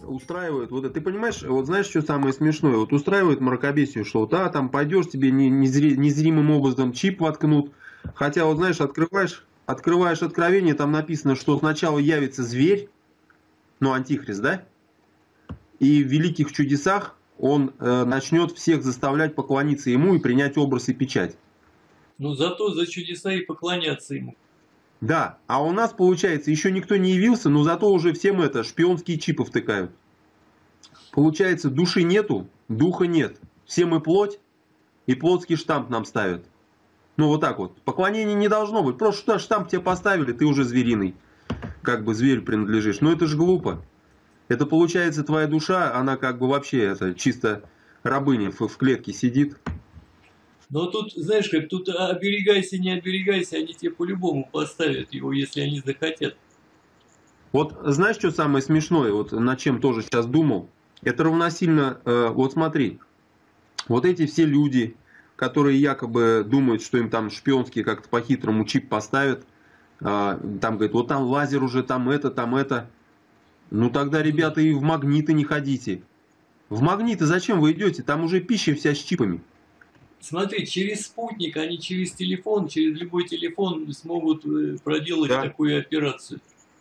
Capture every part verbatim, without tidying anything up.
устраивает, вот ты понимаешь, вот знаешь, что самое смешное, вот устраивает мракобесие, что вот, а, там пойдешь, тебе незри, незримым образом чип воткнут, хотя вот знаешь, открываешь, открываешь откровение, там написано, что сначала явится зверь, ну, антихрист, да, и в великих чудесах он э, начнет всех заставлять поклониться ему и принять образ и печать. Ну, зато за чудеса и поклоняться ему. Да, а у нас, получается, еще никто не явился, но зато уже всем это, шпионские чипы втыкают. Получается, души нету, духа нет. Все мы плоть, и плотский штамп нам ставят. Ну, вот так вот. Поклонения не должно быть. Просто штамп тебе поставили, ты уже звериный. Как бы зверю принадлежишь. Но это же глупо. Это получается, твоя душа, она как бы вообще это чисто рабыня в, в клетке сидит. Но тут, знаешь как, тут оберегайся, не оберегайся, они тебе по-любому поставят его, если они захотят. Вот знаешь, что самое смешное, вот над чем тоже сейчас думал? Это равносильно, э, вот смотри, вот эти все люди, которые якобы думают, что им там шпионские как-то по-хитрому чип поставят, э, там говорят, вот там лазер уже, там это, там это. Ну тогда, ребята, и в магниты не ходите. В магниты зачем вы идете? Там уже пища вся с чипами. Смотри, через спутник, они через телефон, через любой телефон смогут проделать Да. такую операцию.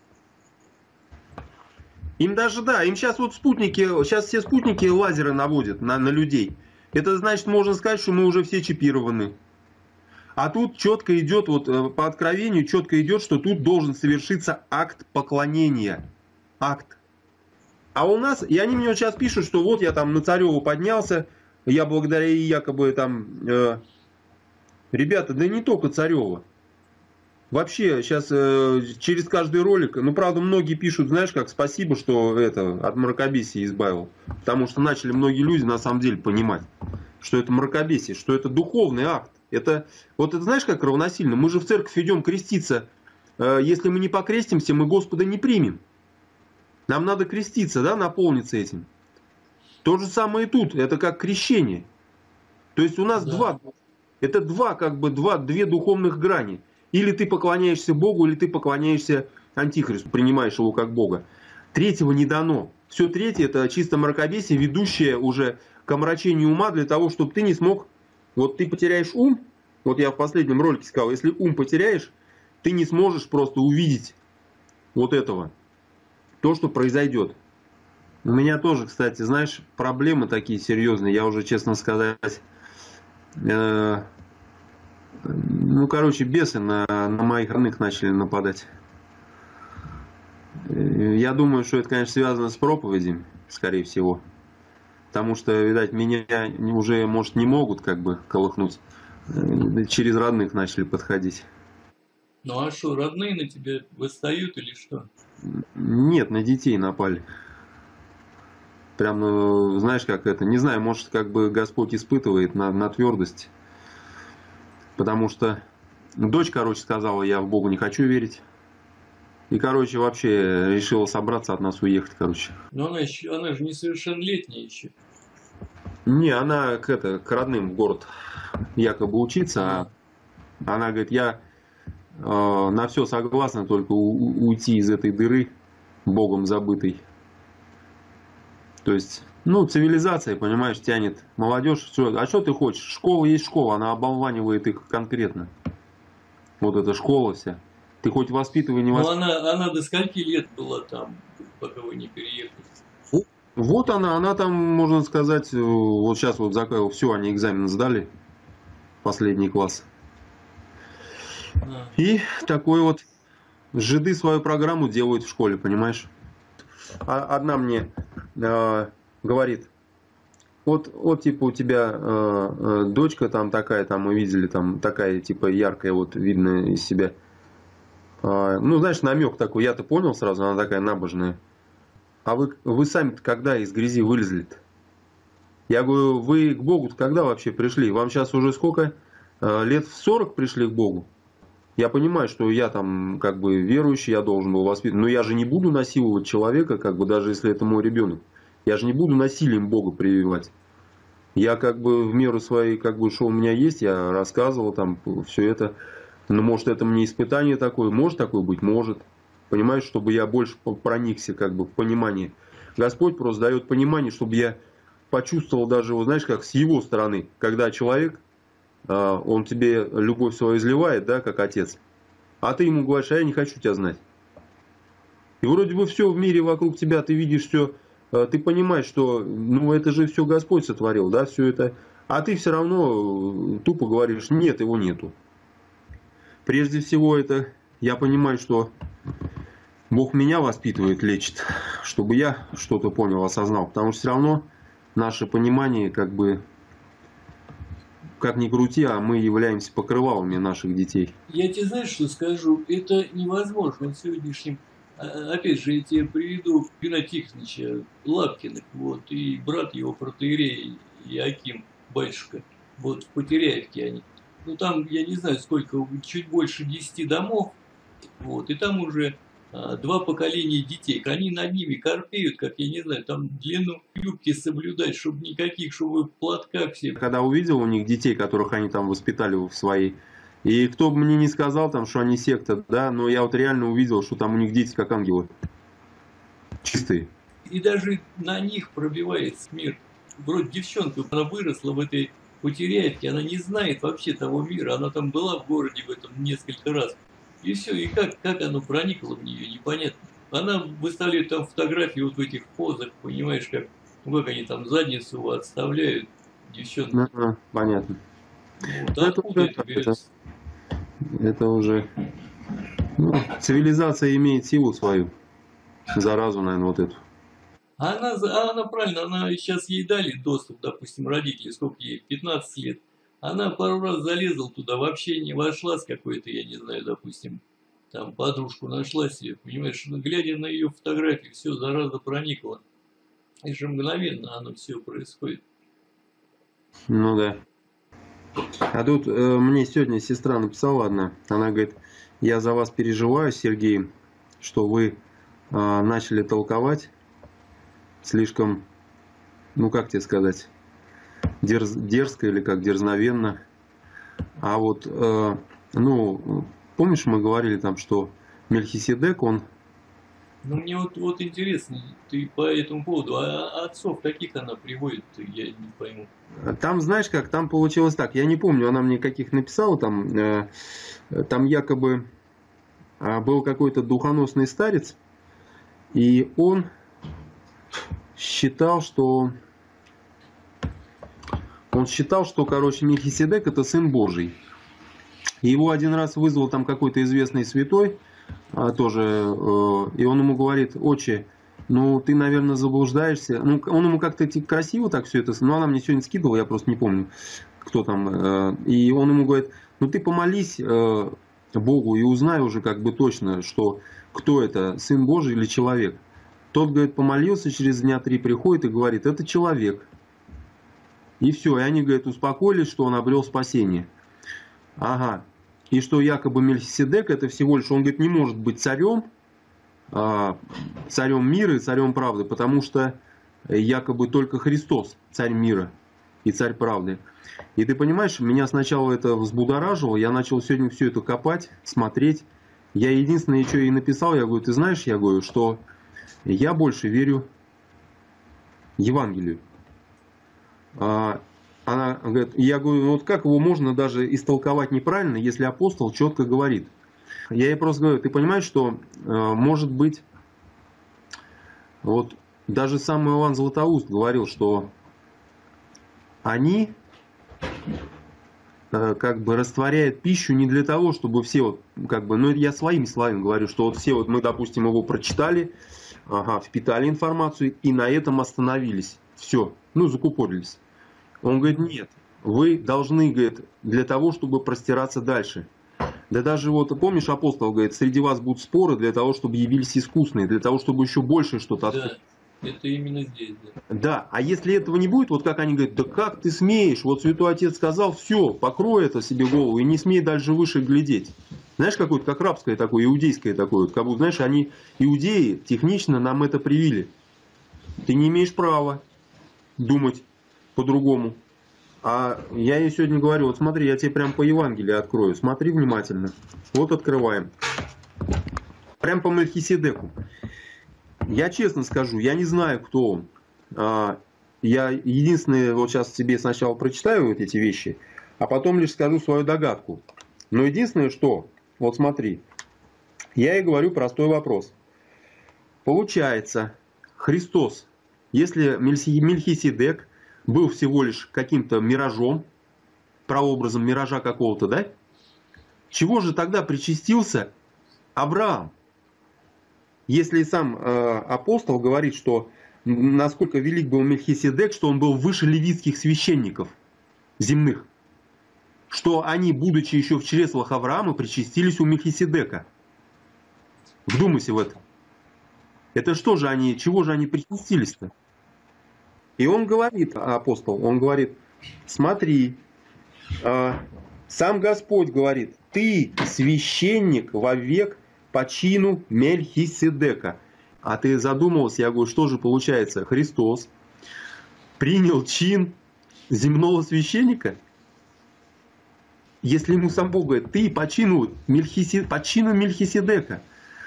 Им даже, да, им сейчас вот спутники, сейчас все спутники лазеры наводят на, на людей. Это значит, можно сказать, что мы уже все чипированы. А тут четко идет, вот по откровению, четко идет, что тут должен совершиться акт поклонения. Акт. А у нас, и они мне вот сейчас пишут, что вот я там на Цареву поднялся, я благодаря ей якобы там... Э, ребята, да не только Царева. Вообще, сейчас э, через каждый ролик, ну, правда, многие пишут, знаешь, как спасибо, что это от мракобесия избавил. Потому что начали многие люди, на самом деле, понимать, что это мракобесие, что это духовный акт. Это, вот это знаешь, как равносильно? Мы же в церковь идем креститься. Э, если мы не покрестимся, мы Господа не примем. Нам надо креститься, да, наполниться этим. То же самое и тут. Это как крещение. То есть у нас да. два, это два, как бы, два, две духовных грани. Или ты поклоняешься Богу, или ты поклоняешься Антихристу, принимаешь его как Бога. Третьего не дано. Все третье это чисто мракобесие, ведущее уже к омрачению ума для того, чтобы ты не смог... Вот ты потеряешь ум, вот я в последнем ролике сказал, если ум потеряешь, ты не сможешь просто увидеть вот этого, то, что произойдет. У меня тоже, кстати, знаешь, проблемы такие серьезные, я уже, честно сказать... Э Ну, короче, бесы на, на моих родных начали нападать. Я думаю, что это, конечно, связано с проповедями, скорее всего. Потому что, видать, меня уже, может, не могут как бы колыхнуть. Через родных начали подходить. Ну а что, родные на тебя восстают или что? Нет, на детей напали. Прям, ну, знаешь, как это, не знаю, может, как бы Господь испытывает на, на твердость. Потому что дочь, короче, сказала, я в Бога не хочу верить. И, короче, вообще решила собраться от нас уехать, короче. Но она, еще, она же несовершеннолетняя еще. Не, она к, это, к родным в город якобы учиться. А она говорит, я э, на все согласна, только у, уйти из этой дыры, Богом забытой. То есть... Ну, цивилизация, понимаешь, тянет молодежь. Все. А что ты хочешь? Школа есть школа, она оболванивает их конкретно. Вот эта школа вся. Ты хоть воспитывай, не воспитывай. Ну, она, она до скольки лет была там, пока вы не переехали? Вот она, она там, можно сказать, вот сейчас вот все, они экзамен сдали. Последний класс. А. И такой вот жиды свою программу делают в школе, понимаешь? Одна мне... говорит, вот, вот типа у тебя э, э, дочка там такая, там мы видели, там такая типа яркая, вот видно из себя. Э, ну, знаешь, намек такой, я-то понял сразу, она такая набожная. А вы, вы сами-то когда из грязи вылезли-то? Я говорю, вы к Богу-то когда вообще пришли? Вам сейчас уже сколько? Э, лет в сорок пришли к Богу? Я понимаю, что я там как бы верующий, я должен был воспитывать, но я же не буду насиловать человека, как бы даже если это мой ребенок. Я же не буду насилием Бога прививать. Я как бы в меру своей, как бы, что у меня есть, я рассказывал там все это. Но может это мне испытание такое, может такое быть, может. Понимаешь, чтобы я больше проникся как бы в понимании. Господь просто дает понимание, чтобы я почувствовал даже, вот, знаешь, как с его стороны, когда человек, он тебе любовь свою изливает, да, как отец, а ты ему говоришь, а я не хочу тебя знать. И вроде бы все в мире вокруг тебя, ты видишь все, ты понимаешь, что ну это же все Господь сотворил, да, все это, а ты все равно тупо говоришь, нет, его нету. Прежде всего это, я понимаю, что Бог меня воспитывает, лечит, чтобы я что-то понял, осознал, потому что все равно наше понимание, как бы, как ни крути, а мы являемся покрывалами наших детей. Я тебе знаешь, что скажу? Это невозможно в сегодняшнем. Опять же, я тебе приведу Пина Тихоновича Лапкиных, вот, и брат его протоиерей Иоаким, батюшка, вот, в Потеряевке они. Ну, там, я не знаю, сколько, чуть больше десяти домов, вот, и там уже а, два поколения детей. Они над ними корпеют, как, я не знаю, там длину юбки соблюдать, чтобы никаких, чтобы в платках все. Когда увидел у них детей, которых они там воспитали в своей, и кто бы мне не сказал, там, что они секта, да, но я вот реально увидел, что там у них дети как ангелы. Чистые. И даже на них пробивается мир. Вроде девчонка, она выросла в этой Потеряевке, она не знает вообще того мира. Она там была в городе в этом несколько раз. И все, и как, как оно проникло в нее, непонятно. Она выставляет там фотографии вот в этих позах, понимаешь, как, ну, как они там задницу отставляют, девчонки. Ага, понятно. Вот, а откуда это, это берется? Это уже, ну, цивилизация имеет силу свою, заразу, наверное, вот эту. А она, а она правильно, она сейчас ей дали доступ, допустим, родители, сколько ей, пятнадцать лет. Она пару раз залезла туда, вообще не вошла с какой-то, я не знаю, допустим, там подружку нашла себе, понимаешь, ну, глядя на ее фотографии, все, зараза проникла. И же мгновенно оно все происходит. Ну да. А тут э, мне сегодня сестра написала одна, она говорит, я за вас переживаю, Сергей, что вы э, начали толковать слишком, ну как тебе сказать, дерз, дерзко или как дерзновенно. А вот, э, ну, помнишь, мы говорили там, что Мельхиседек, он... Ну мне вот, вот интересно, ты по этому поводу, а отцов каких она приводит, я не пойму. Там, знаешь как, там получилось так, я не помню, она мне каких написала, там, э, там якобы э, был какой-то духоносный старец, и он считал, что, он считал, что, короче, Мельхиседек это сын Божий. И его один раз вызвал там какой-то известный святой, а, тоже, э, и он ему говорит, отче, ну, ты, наверное, заблуждаешься. Ну, он ему как-то красиво так все это, но она мне сегодня скидывала, я просто не помню, кто там. И он ему говорит, ну, ты помолись Богу и узнай уже как бы точно, что кто это, сын Божий или человек. Тот, говорит, помолился, через дня три приходит и говорит, это человек. И все, и они, говорят, успокоились, что он обрел спасение. Ага. И что якобы Мельхиседек это всего лишь, он, говорит, не может быть царем, царем мира и царем правды, потому что якобы только Христос царь мира и царь правды. И ты понимаешь, меня сначала это взбудоражило, я начал сегодня все это копать, смотреть. Я единственное, что ей написал, я говорю, ты знаешь, я говорю, что я больше верю Евангелию. Она говорит, я говорю, ну вот как его можно даже истолковать неправильно, если апостол четко говорит. Я ей просто говорю, ты понимаешь, что э, может быть, вот даже сам Иоанн Златоуст говорил, что они э, как бы растворяют пищу не для того, чтобы все вот, как бы, ну я своими словами говорю, что вот все вот мы, допустим, его прочитали, ага, впитали информацию и на этом остановились. Все, ну закупорились. Он говорит, нет, вы должны, говорит, для того, чтобы простираться дальше. Да даже вот, помнишь, апостол говорит, среди вас будут споры для того, чтобы явились искусные, для того, чтобы еще больше что-то открыть. Да, это именно здесь, да. Да, а если этого не будет, вот как они говорят, да как ты смеешь, вот Святой Отец сказал, все, покрой это себе голову и не смей дальше выше глядеть. Знаешь, какое-то как рабское такое, иудейское такое, как будто, знаешь, они, иудеи, технично нам это привили. Ты не имеешь права думать по-другому. А я ей сегодня говорю, вот смотри, я тебе прям по Евангелию открою, смотри внимательно. Вот открываем. Прям по Мельхиседеку. я честно скажу, я не знаю, кто он. А, я единственное, вот сейчас тебе сначала прочитаю вот эти вещи, а потом лишь скажу свою догадку. Но единственное, что, вот смотри, я и говорю простой вопрос. Получается, Христос, если Мельхиседек был всего лишь каким-то миражом, прообразом миража какого-то, да? Чего же тогда причастился Авраам? Если сам э, апостол говорит, что насколько велик был Мельхиседек, что он был выше левитских священников земных, что они, будучи еще в чреслах Авраама, причастились у Мельхиседека. Вдумайся в это. Это что же они, чего же они причастились-то? И он говорит, апостол, он говорит, смотри, э, сам Господь говорит, ты священник вовек по чину Мельхиседека. А ты задумался, я говорю, что же получается? Христос принял чин земного священника? Если ему сам Бог говорит, ты по чину, Мельхисе, по чину Мельхиседека.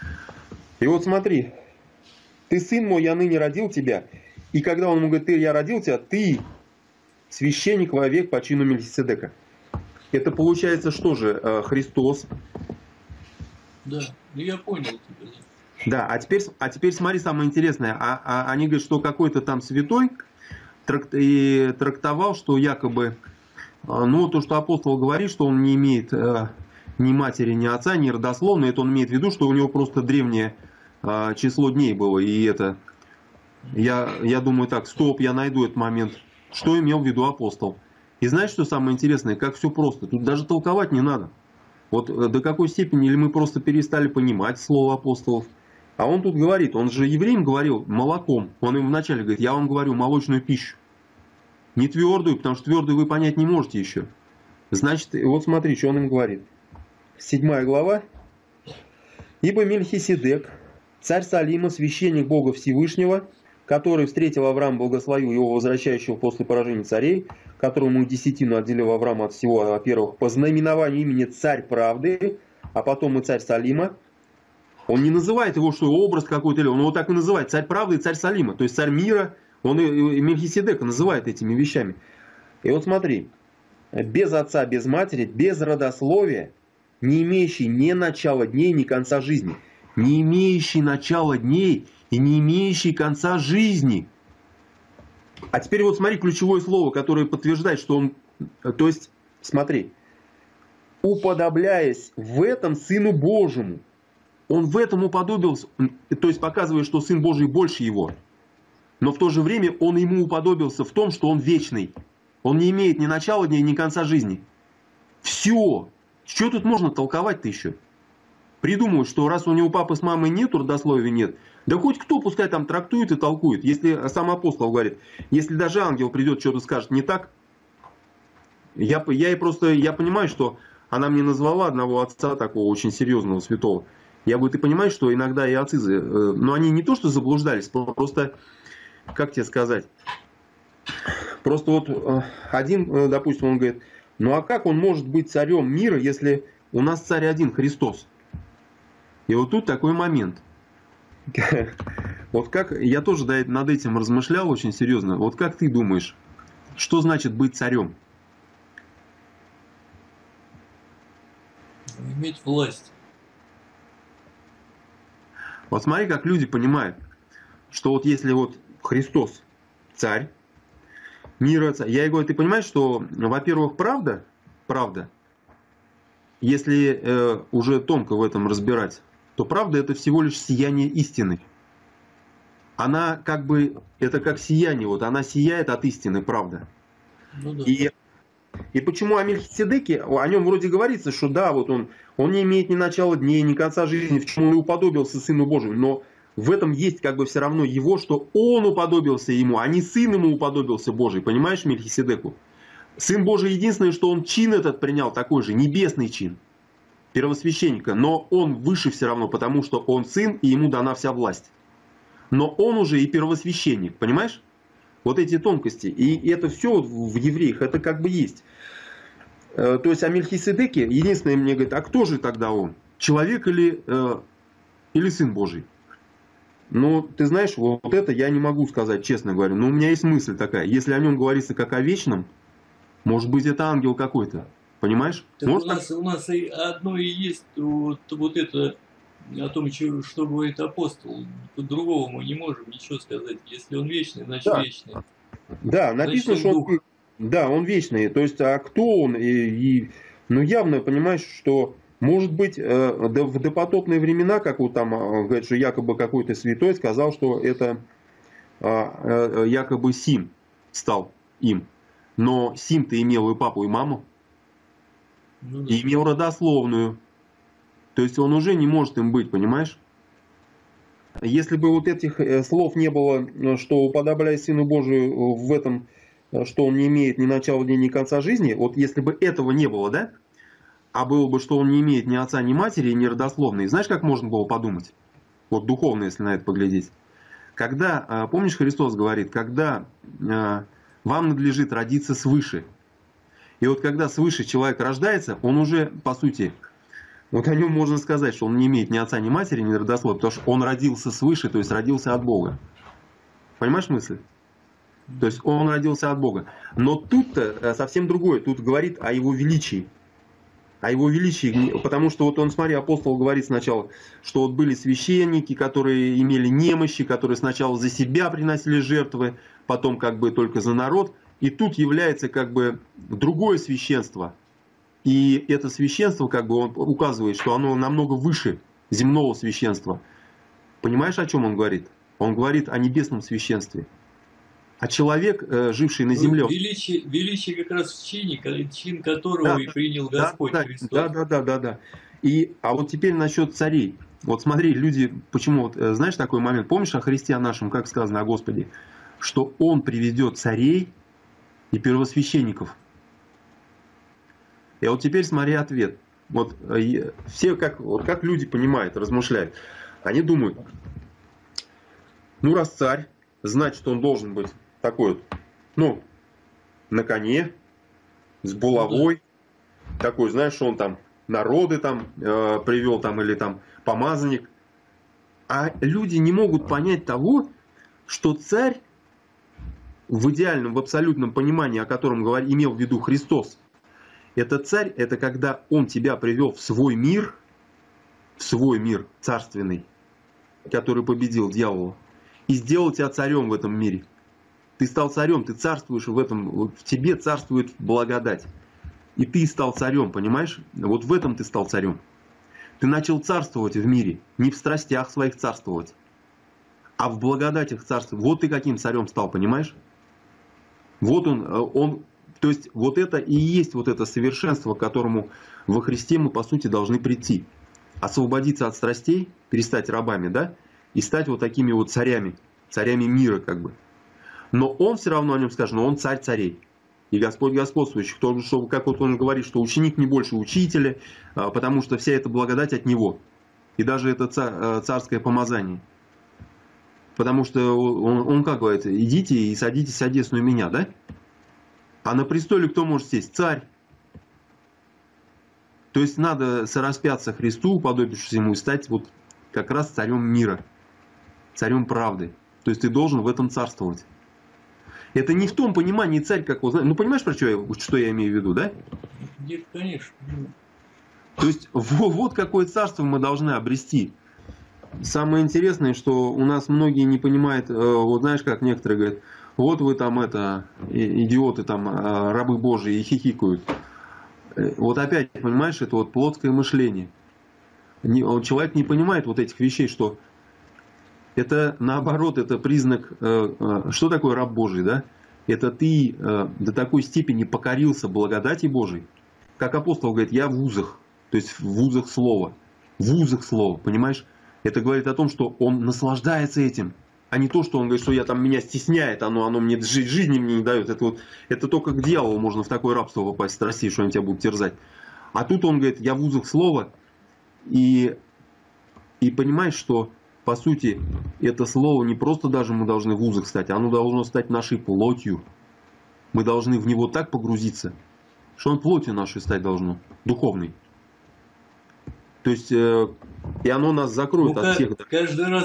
И вот смотри, ты сын мой, я ныне родил тебя. И когда он ему говорит, ты, я родил тебя, ты священник вовек по чину Мельхиседека. Это получается что же, Христос? Да, ну я понял тебя. Да, а теперь, а теперь смотри, самое интересное. А, а, они говорят, что какой-то там святой тракт, и трактовал, что якобы, ну, то, что апостол говорит, что он не имеет э, ни матери, ни отца, ни родословно, это он имеет в виду, что у него просто древнее э, число дней было. И это, я, я думаю так, стоп, я найду этот момент. Что имел в виду апостол? И знаешь, что самое интересное? Как все просто. Тут даже толковать не надо. Вот до какой степени, или мы просто перестали понимать слово апостолов. А он тут говорит, он же евреям говорил молоком. Он им вначале говорит, я вам говорю молочную пищу. Не твердую, потому что твердую вы понять не можете еще. Значит, вот смотри, что он им говорит. Седьмая глава. Ибо Мельхиседек, царь Салима, священник Бога Всевышнего, который встретил Авраама, благословил его, возвращающего после поражения царей, которому десятину отделил Авраама от всего, во-первых, по знаменованию имени царь правды, а потом и царь Салима. Он не называет его, что образ какой-то, он его так и называет, царь правды и царь Салима, то есть царь мира, он и Мельхиседека называет этими вещами. И вот смотри, без отца, без матери, без родословия, не имеющий ни начала дней, ни конца жизни, не имеющий начала дней и не имеющий конца жизни. А теперь вот смотри ключевое слово, которое подтверждает, что он, то есть, смотри, уподобляясь в этом Сыну Божьему. Он в этом уподобился, то есть показывает, что Сын Божий больше его. Но в то же время он ему уподобился в том, что он вечный. Он не имеет ни начала дня, ни конца жизни. Все. Что тут можно толковать-то еще? Придумывают, что раз у него папы с мамой нет, родословия нет, да хоть кто пускай там трактует и толкует. Если сам апостол говорит, если даже ангел придет, что-то скажет не так, я, я и просто, я понимаю, что она мне назвала одного отца такого очень серьезного, святого. Я говорю, ты понимаешь, что иногда и отцы, но они не то что заблуждались, просто, как тебе сказать, просто вот один, допустим, он говорит, ну а как он может быть царем мира, если у нас царь один, Христос? И вот тут такой момент. Вот как, я тоже над этим размышлял очень серьезно, вот как ты думаешь, что значит быть царем? Иметь власть. Вот смотри, как люди понимают, что вот если вот Христос царь, мира царь, я и говорю, ты понимаешь, что, во-первых, правда, правда, если э, уже тонко в этом разбирать, то правда это всего лишь сияние истины. Она как бы, это как сияние, вот она сияет от истины, правда. Ну, да. И, и почему о Мельхиседеке, о нем вроде говорится, что да, вот он, он не имеет ни начала дней, ни конца жизни, в чем он и уподобился Сыну Божьему, но в этом есть как бы все равно его, что он уподобился ему, а не Сын ему уподобился Божий, понимаешь, Мельхиседеку? Сын Божий единственное, что он чин этот принял такой же, небесный чин, первосвященника, но он выше все равно, потому что он сын и ему дана вся власть. Но он уже и первосвященник, понимаешь? Вот эти тонкости. И это все в евреях, это как бы есть. То есть о Мельхиседеке, единственное мне говорит, а кто же тогда он? Человек или, или Сын Божий? Ну, ты знаешь, вот это я не могу сказать, честно говоря. Но у меня есть мысль такая. Если о нем говорится как о вечном, может быть, это ангел какой-то. Понимаешь? Так у Может, так... нас, у нас и одно и есть вот, вот это о том, что, что говорит апостол. По-другому мы не можем ничего сказать. Если он вечный, значит Да, вечный. да, Значит написано, он что он, дух. да, он вечный. То есть, а кто он? И, и, ну, явно, понимаешь, что, может быть, э, в допотопные времена, как вот там, э, говорят, что якобы какой-то святой сказал, что это э, э, якобы Сим стал им. Но Сим-то имел и папу, и маму, Ну, да. и имел родословную. То есть он уже не может им быть, понимаешь? Если бы вот этих слов не было, что уподобляясь Сыну Божию в этом, что он не имеет ни начала дня, ни конца жизни, вот если бы этого не было, да, а было бы, что он не имеет ни отца, ни матери, ни родословной, знаешь, как можно было подумать? Вот духовно, если на это поглядеть. Когда, помнишь, Христос говорит, когда вам надлежит родиться свыше. И вот когда свыше человек рождается, он уже, по сути, вот о нем можно сказать, что он не имеет ни отца, ни матери, ни родословия, потому что он родился свыше, то есть родился от Бога. Понимаешь мысль? То есть он родился от Бога. Но тут-то совсем другое. Тут говорит о его величии. О его величии. Потому что вот он, смотри, апостол говорит сначала, что вот были священники, которые имели немощи, которые сначала за себя приносили жертвы, потом как бы только за народ. И тут является как бы другое священство. И это священство, как бы он указывает, что оно намного выше земного священства. Понимаешь, о чем он говорит? Он говорит о небесном священстве. А человек, живший на земле... Ну, величие, величие как раз в чине, чин которого да, и принял Господь да, Христос. Да, да, да, да, да. И, а вот теперь насчет царей. Вот смотри, люди, почему, вот, знаешь такой момент, помнишь о Христе о нашем, как сказано о Господе, что Он приведет царей и первосвященников. И вот теперь смотри ответ. Вот все, как, вот как люди понимают, размышляют. Они думают, ну раз царь, значит он должен быть такой вот, ну, на коне, с булавой, такой, знаешь, что он там народы там э, привел там или там помазанник. А люди не могут понять того, что царь в идеальном, в абсолютном понимании, о котором говорил, имел в виду Христос, это царь, это когда он тебя привел в свой мир, в свой мир царственный, который победил дьявола, и сделал тебя царем в этом мире. Ты стал царем, ты царствуешь в этом, в тебе царствует благодать. И ты стал царем, понимаешь? Вот в этом ты стал царем. Ты начал царствовать в мире, не в страстях своих царствовать, а в благодатях царствовать. Вот ты каким царем стал, понимаешь? Вот он, он, то есть вот это и есть вот это совершенство, к которому во Христе мы по сути должны прийти. Освободиться от страстей, перестать рабами, да? И стать вот такими вот царями, царями мира как бы. Но он все равно о нем скажет, но он царь царей. И Господь господствующий, кто, что, как вот он говорит, что ученик не больше учителя, потому что вся эта благодать от него. И даже это царское помазание. Потому что он, он как говорит, идите и садитесь одесную меня, да? А на престоле кто может сесть? Царь. То есть надо сораспяться Христу, уподобившись ему, и стать вот как раз царем мира. Царем правды. То есть ты должен в этом царствовать. Это не в том понимании царь, как вот, ну понимаешь, про что я, что я имею в виду, да? Нет, конечно. То есть вот, вот какое царство мы должны обрести. Самое интересное, что у нас многие не понимают, вот знаешь, как некоторые говорят, вот вы там это, идиоты там, рабы Божии, и хихикают. Вот опять, понимаешь, это вот плотское мышление. Человек не понимает вот этих вещей, что это наоборот, это признак, что такое раб Божий, да? Это ты до такой степени покорился благодати Божией, как апостол говорит, я в вузах, то есть в вузах слова, в вузах слова, понимаешь? Это говорит о том, что он наслаждается этим, а не то, что он говорит, что я там меня стесняет, оно, оно мне жить, жизни мне не дает. Это, вот, это только к дьяволу можно в такое рабство попасть, страсти, что они тебя будут терзать. А тут он говорит, я в вузах слова, и, и понимаешь, что по сути, это слово не просто даже мы должны в вузах стать, оно должно стать нашей плотью. Мы должны в него так погрузиться, что он плотью нашей стать должно, духовной. То есть, э, и оно нас закроет ну, от всех. Каждый раз,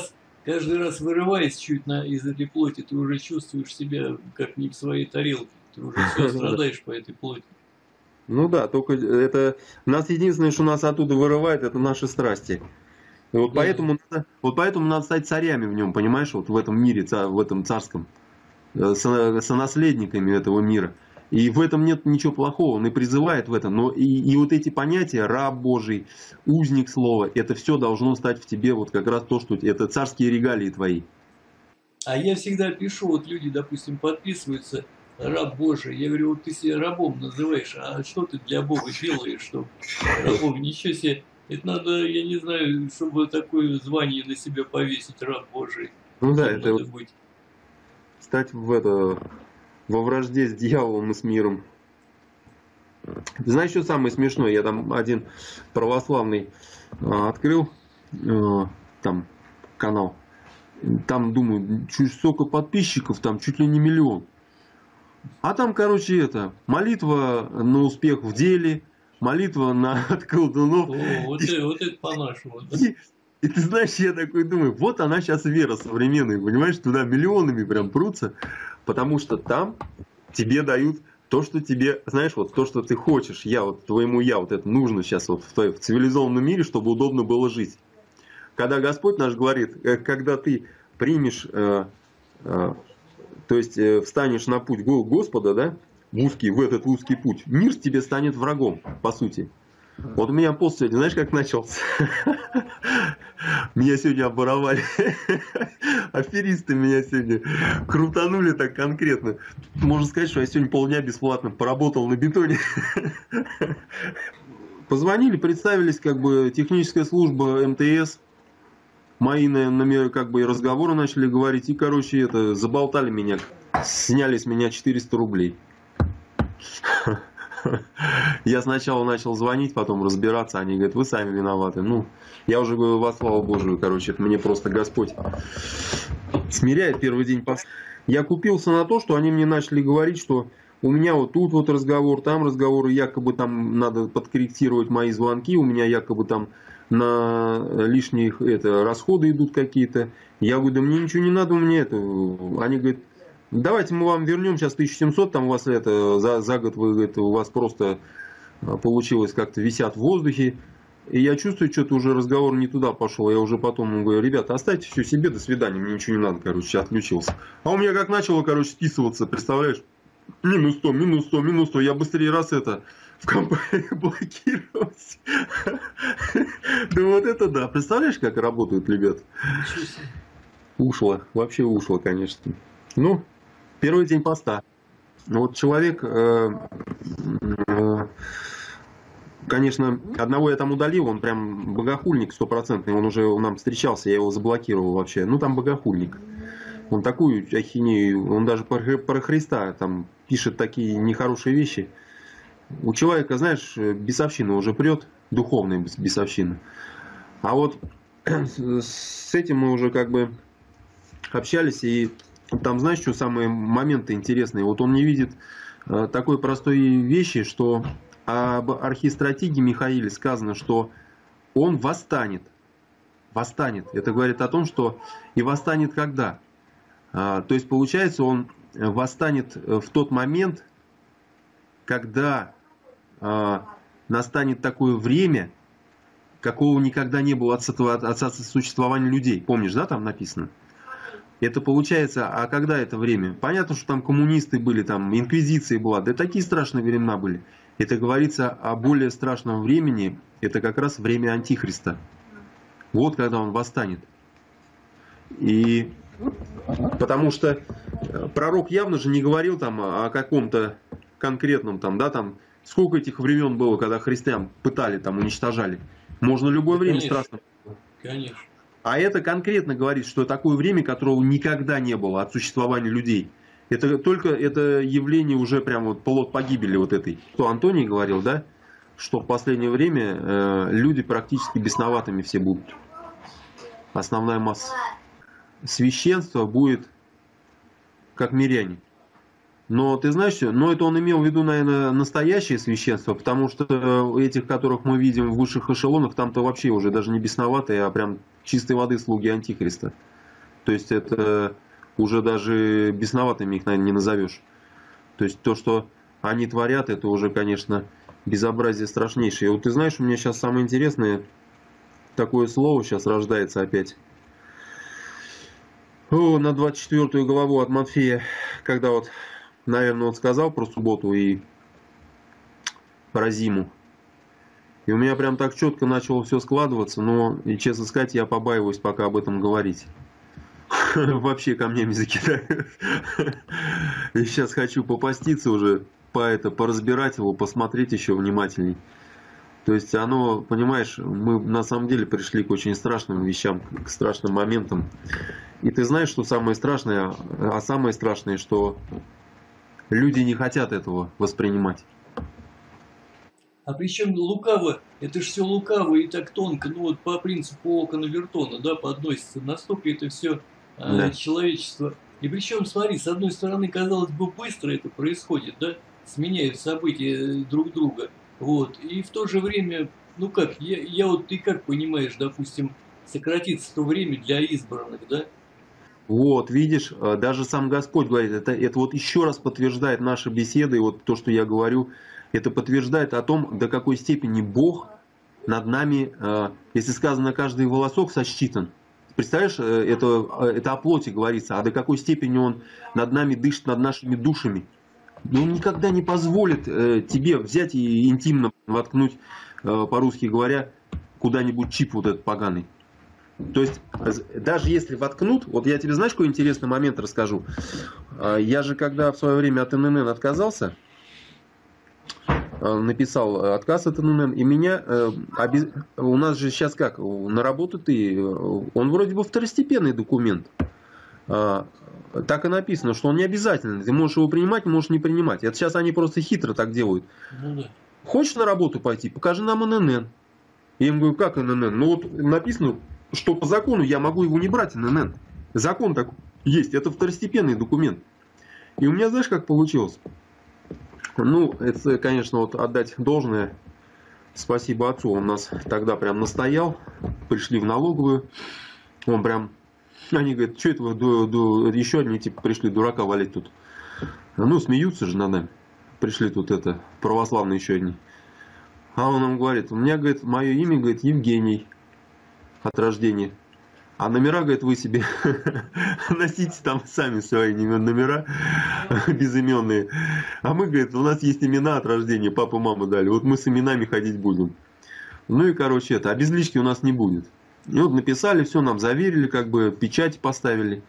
каждый раз вырываясь чуть на, из этой плоти, ты уже чувствуешь себя как не в своей тарелке. Ты уже все страдаешь по этой плоти. Ну да, только это нас единственное, что нас оттуда вырывает, это наши страсти. И вот, да. поэтому, вот поэтому надо стать царями в нем, понимаешь, вот в этом мире, в этом царском, сонаследниками этого мира. И в этом нет ничего плохого, он и призывает в этом. Но и, и вот эти понятия, раб Божий, узник слова, это все должно стать в тебе вот как раз то, что это царские регалии твои. А я всегда пишу, вот люди, допустим, подписываются, раб Божий. Я говорю, вот ты себя рабом называешь, а что ты для Бога делаешь, что рабом? Ничего себе. Это надо, я не знаю, чтобы такое звание на себя повесить, раб Божий. Ну да, это вот быть. Стать в это, во вражде с дьяволом и с миром. Ты знаешь, что самое смешное? Я там один православный а, открыл а, там канал. Там, думаю, чуть столько подписчиков, там чуть ли не миллион. А там, короче, это, молитва на успех в деле, молитва на от колдунов. О, вот, и, это, вот это по-нашему. Да? И, и ты знаешь, я такой думаю, вот она сейчас вера современная, понимаешь, туда миллионами прям прутся, потому что там тебе дают то, что тебе, знаешь, вот то, что ты хочешь, я вот твоему я, вот это нужно сейчас вот в, в цивилизованном мире, чтобы удобно было жить. Когда Господь наш говорит, когда ты примешь... Э, э, то есть встанешь на путь Господа, да, в узкий, в этот узкий путь, мир тебе станет врагом, по сути. Вот у меня пост сегодня, знаешь, как начался? Меня сегодня оборовали. Аферисты меня сегодня крутанули так конкретно. Можно сказать, что я сегодня полдня бесплатно поработал на бетоне. Позвонили, представились, как бы, техническая служба эм тэ эс. Мои, наверное, как бы и разговоры начали говорить, и, короче, это, заболтали меня, сняли с меня четыреста рублей. Я сначала начал звонить, потом разбираться, они говорят, вы сами виноваты. Ну, я уже говорю, во славу Божию, короче, это мне просто Господь смиряет первый день. Я купился на то, что они мне начали говорить, что у меня вот тут вот разговор, там разговор, якобы там надо подкорректировать мои звонки, у меня якобы там на лишние это, расходы идут какие-то. Я говорю, да мне ничего не надо, у меня это. Они говорят, давайте мы вам вернем сейчас тысячу семьсот, там у вас это за, за год вы, это, у вас просто получилось как-то висят в воздухе. И я чувствую, что-то уже разговор не туда пошел. Я уже потом говорю, ребята, оставьте все себе, до свидания, мне ничего не надо, короче, отключился. А у меня как начало, короче, списываться, представляешь? Минус сто, минус сто, минус сто. Я быстрее раз это в компании блокировать. Да вот это да. Представляешь, как работают ребята? Ушло. Вообще ушло, конечно. Ну, первый день поста. Вот человек, конечно, одного я там удалил, он прям богохульник стопроцентный. Он уже нам встречался, я его заблокировал вообще. Ну, там богохульник. Он такую ахинею, он даже про Христа там пишет такие нехорошие вещи. У человека, знаешь, бесовщина уже прет, духовная бесовщина. А вот с этим мы уже как бы общались, и там, знаешь, что самые моменты интересные? Вот он не видит такой простой вещи, что об архистратиге Михаиле сказано, что он восстанет. Восстанет. Это говорит о том, что и восстанет когда? То есть, получается, он восстанет в тот момент, когда настанет такое время, какого никогда не было от, от, от существования людей. Помнишь, да, там написано? Это получается, а когда это время? Понятно, что там коммунисты были, там инквизиция была, да такие страшные времена были. Это говорится о более страшном времени, это как раз время Антихриста. Вот когда он восстанет. И... Потому что пророк явно же не говорил там о каком-то конкретном там, да, там, сколько этих времен было, когда христиан пытали, там, уничтожали. Можно любое время страшно. Конечно. А это конкретно говорит, что такое время, которого никогда не было от существования людей. Это только это явление уже прям вот плод погибели вот этой. Что Антоний говорил, да, что в последнее время э, люди практически бесноватыми все будут. Основная масса. Священство будет как миряне. Но ты знаешь, но это он имел в виду, наверное, настоящее священство, потому что этих, которых мы видим в высших эшелонах, там-то вообще уже даже не бесноватые, а прям чистой воды слуги Антихриста. То есть это уже даже бесноватыми их, наверное, не назовешь. То есть то, что они творят, это уже, конечно, безобразие страшнейшее. И вот ты знаешь, у меня сейчас самое интересное такое слово сейчас рождается опять. О, на двадцать четвёртую главу от Матфея, когда вот, наверное, вот сказал про субботу и про зиму. И у меня прям так четко начало все складываться, но, и честно сказать, я побаиваюсь пока об этом говорить. Вообще камнями закидаю. И сейчас хочу попаститься уже, по это, поразбирать его, посмотреть еще внимательней. То есть оно, понимаешь, мы на самом деле пришли к очень страшным вещам, к страшным моментам. И ты знаешь, что самое страшное? А самое страшное, что люди не хотят этого воспринимать. А причем лукаво, это же все лукаво и так тонко, ну вот по принципу Окона Вертона, да, подносится, настолько это все а, да. человечество. И причем, смотри, с одной стороны, казалось бы, быстро это происходит, да, сменяют события друг друга, вот, и в то же время, ну как, я, я вот, ты как понимаешь, допустим, сократится то время для избранных, да? Вот, видишь, даже сам Господь говорит, это, это вот еще раз подтверждает наши беседы, и вот то, что я говорю, это подтверждает о том, до какой степени Бог над нами, если сказано, каждый волосок сосчитан. Представляешь, это, это о плоти говорится, а до какой степени Он над нами дышит, над нашими душами. И Он никогда не позволит тебе взять и интимно воткнуть, по-русски говоря, куда-нибудь чип вот этот поганый. То есть, даже если воткнут, вот я тебе, знаешь, какой интересный момент расскажу. Я же, когда в свое время от эн эн эн отказался, написал отказ от эн эн эн, и меня, у нас же сейчас как, на работу ты, он вроде бы второстепенный документ. Так и написано, что он не обязательный. Ты можешь его принимать, можешь не принимать. Это сейчас они просто хитро так делают. Ну, да. Хочешь на работу пойти, покажи нам эн эн эн. Я им говорю, как эн эн эн? Ну вот написано, что по закону я могу его не брать, эн эн эн. Закон такой есть, это второстепенный документ. И у меня, знаешь, как получилось? Ну, это, конечно, вот отдать должное. Спасибо отцу, он нас тогда прям настоял. Пришли в налоговую. Он прям, они говорят, что это вы, ду, ду, еще одни типа пришли дурака валять тут. Ну, смеются же над нами. Пришли тут это, православные еще одни. А он нам говорит, у меня, говорит, мое имя, говорит, Евгений от рождения. А номера, говорит, вы себе носите там сами свои номера безыменные. А мы, говорит, у нас есть имена от рождения, папа, мама дали. Вот мы с именами ходить будем. Ну и, короче, это, а безлички у нас не будет. И вот написали, все, нам заверили, как бы, печать поставили.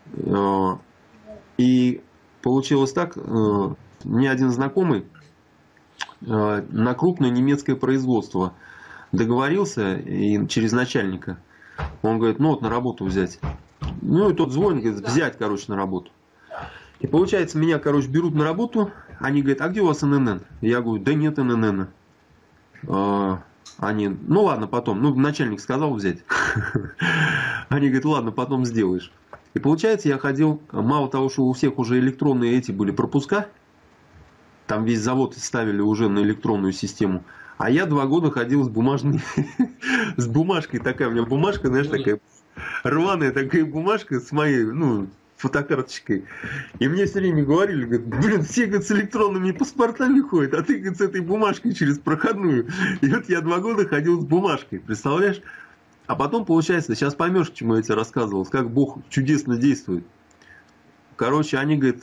И получилось так, мне один знакомый на крупное немецкое производство договорился и через начальника. Он говорит, ну вот на работу взять. Ну и тот звонит, говорит, взять, короче, на работу. И получается, меня, короче, берут на работу. Они говорят, а где у вас эн эн эн? Я говорю, да нет эн эн эн. А, они, ну ладно, потом. Ну, начальник сказал взять. Они говорят, ладно, потом сделаешь. И получается, я ходил, мало того, что у всех уже электронные эти были пропуска. Там весь завод ставили уже на электронную систему. А я два года ходил с бумажной, с бумажкой такая, у меня бумажка, знаешь, такая рваная такая бумажка с моей, ну, фотокарточкой. И мне все время говорили, говорят, блин, все, говорят, с электронными паспортами ходят, а ты, говорит, с этой бумажкой через проходную. И вот я два года ходил с бумажкой, представляешь? А потом, получается, сейчас поймешь, к чему я тебе рассказывал, как Бог чудесно действует. Короче, они, говорят,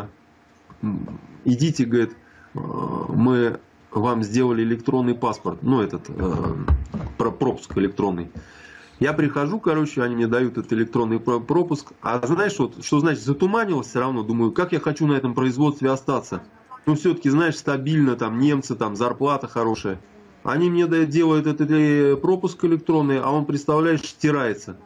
идите, говорят, мы вам сделали электронный паспорт, ну этот, э, пропуск электронный. Я прихожу, короче, они мне дают этот электронный пропуск. А знаешь, вот, что значит затуманилось все равно? Думаю, как я хочу на этом производстве остаться. Ну, все-таки, знаешь, стабильно, там, немцы, там, зарплата хорошая. Они мне делают этот пропуск электронный, а он, представляешь, стирается.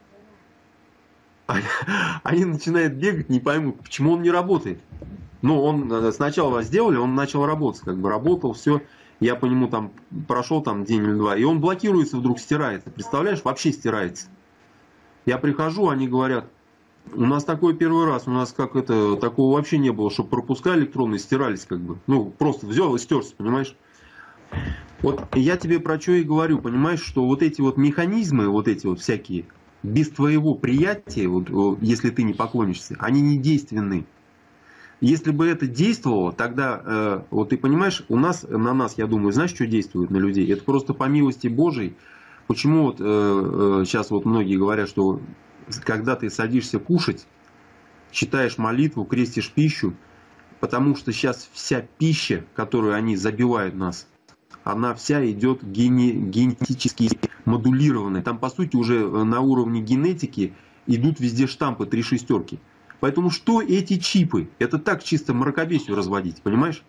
Они начинают бегать, не пойму, почему он не работает. Ну, он сначала сделали, он начал работать, как бы работал, все. Я по нему там прошел там день или два, и он блокируется, вдруг стирается. Представляешь, вообще стирается. Я прихожу, они говорят, у нас такой первый раз, у нас как это, такого вообще не было, чтобы пропуска электронные стирались, как бы. Ну, просто взял и стерся, понимаешь? Вот я тебе про что и говорю, понимаешь, что вот эти вот механизмы, вот эти вот всякие, без твоего приятия, вот, если ты не поклонишься, они не действенны. Если бы это действовало, тогда, э, вот ты понимаешь, у нас, на нас, я думаю, знаешь, что действует на людей? Это просто по милости Божией. Почему вот, э, э, сейчас вот многие говорят, что когда ты садишься кушать, читаешь молитву, крестишь пищу, потому что сейчас вся пища, которую они забивают нас, она вся идет гене, генетически модулированная. Там, по сути, уже на уровне генетики идут везде штампы три шестерки. Поэтому что эти чипы? Это так чисто мракобесию разводить, понимаешь?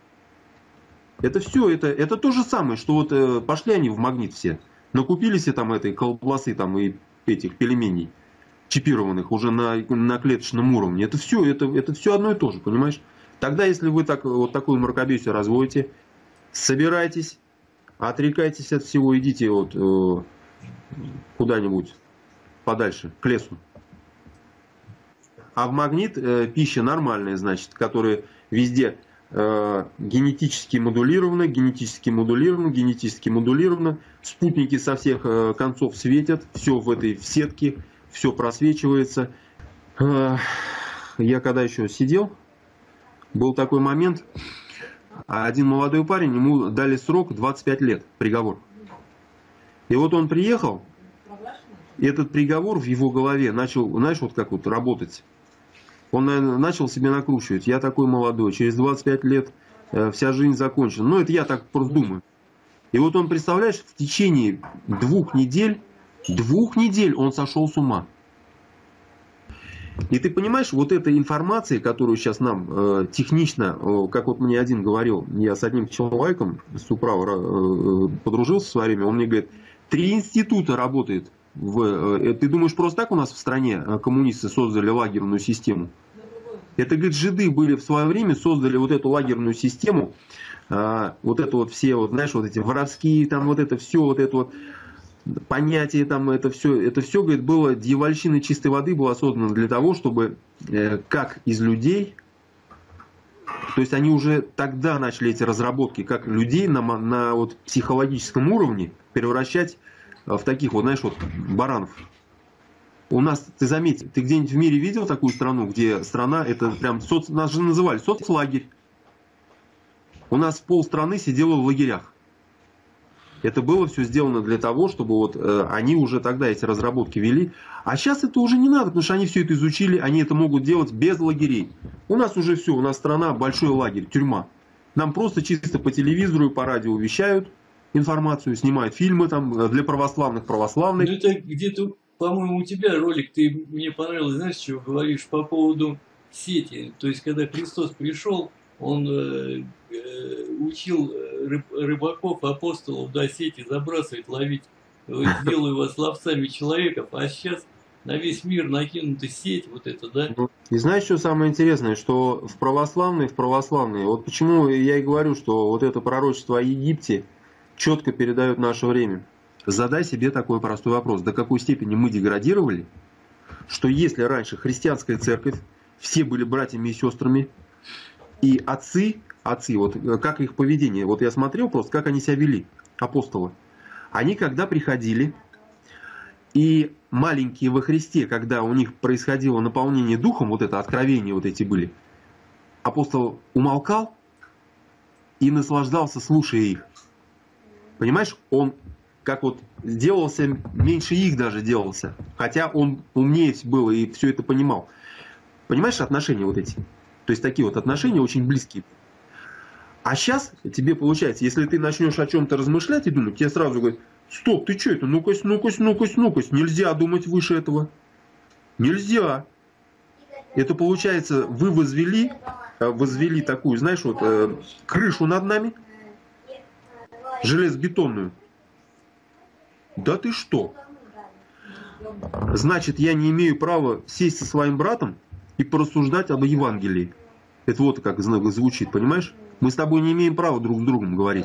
Это все, это, это то же самое, что вот э, пошли они в Магнит все, накупились и там этой колбасы там, и этих пельменей чипированных уже на, на клеточном уровне. Это все, это, это все одно и то же, понимаешь? Тогда, если вы так, вот такую мракобесию разводите, собирайтесь, отрекайтесь от всего, идите вот э, куда-нибудь подальше, к лесу. А в Магнит э, пища нормальная, значит, которая везде э, генетически модулирована, генетически модулирована, генетически модулирована. Спутники со всех э, концов светят, все в этой в сетке, все просвечивается. Э, я когда еще сидел, был такой момент, один молодой парень, ему дали срок двадцать пять лет, приговор. И вот он приехал, и этот приговор в его голове начал, знаешь, вот как вот работать. Он, наверное, начал себе накручивать. Я такой молодой, через двадцать пять лет э, вся жизнь закончена. Ну, это я так просто думаю. И вот он, представляешь, в течение двух недель, двух недель он сошел с ума. И ты понимаешь, вот эта информация, которую сейчас нам э, технично, э, как вот мне один говорил, я с одним человеком с управы э, подружился в свое время, он мне говорит, три института работает. В, э, ты думаешь, просто так у нас в стране коммунисты создали лагерную систему? Это, говорит, жиды были в свое время, создали вот эту лагерную систему, э, вот это вот все, вот, знаешь, вот эти воровские, там вот это все, вот это вот понятие, там это все, это все, говорит, было, дьявольщина чистой воды была создана для того, чтобы э, как из людей, то есть они уже тогда начали эти разработки, как людей на, на вот психологическом уровне превращать в таких вот, знаешь, вот баранов. У нас, ты заметь, ты где-нибудь в мире видел такую страну, где страна, это прям, соц, нас же называли соцлагерь. У нас полстраны сидело в лагерях. Это было все сделано для того, чтобы вот э, они уже тогда эти разработки вели. А сейчас это уже не надо, потому что они все это изучили, они это могут делать без лагерей. У нас уже все, у нас страна большой лагерь, тюрьма. Нам просто чисто по телевизору и по радио вещают информацию, снимают фильмы там для православных, православных. Ну это где-то, по-моему, у тебя ролик, ты мне понравилось, знаешь, чего говоришь по поводу сети. То есть, когда Христос пришел, он э, э, учил рыб, рыбаков, апостолов, да, сети забрасывать, ловить, сделаю вас ловцами человеков, а сейчас на весь мир накинута сеть, вот это, да? И знаешь, что самое интересное, что в православные, в православные, вот почему я и говорю, что вот это пророчество о Египте четко передает наше время. Задай себе такой простой вопрос. До какой степени мы деградировали, что если раньше христианская церковь, все были братьями и сестрами, и отцы, отцы, вот как их поведение, вот я смотрел просто, как они себя вели, апостолы. Они когда приходили, и маленькие во Христе, когда у них происходило наполнение духом, вот это откровения вот эти были, апостол умолкал и наслаждался, слушая их. Понимаешь, он как вот сделался, меньше их даже делался. Хотя он умнее был и все это понимал. Понимаешь, отношения вот эти? То есть такие вот отношения очень близкие. А сейчас тебе получается, если ты начнешь о чем-то размышлять и думать, тебе сразу говорят, стоп, ты что это, ну-кась, ну-кась, ну-кась, ну-кась, нельзя думать выше этого. Нельзя. Это получается, вы возвели, возвели такую, знаешь, вот крышу над нами, железобетонную. Да ты что? Значит, я не имею права сесть со своим братом и порассуждать об Евангелии. Это вот как звучит, понимаешь? Мы с тобой не имеем права друг с другом говорить.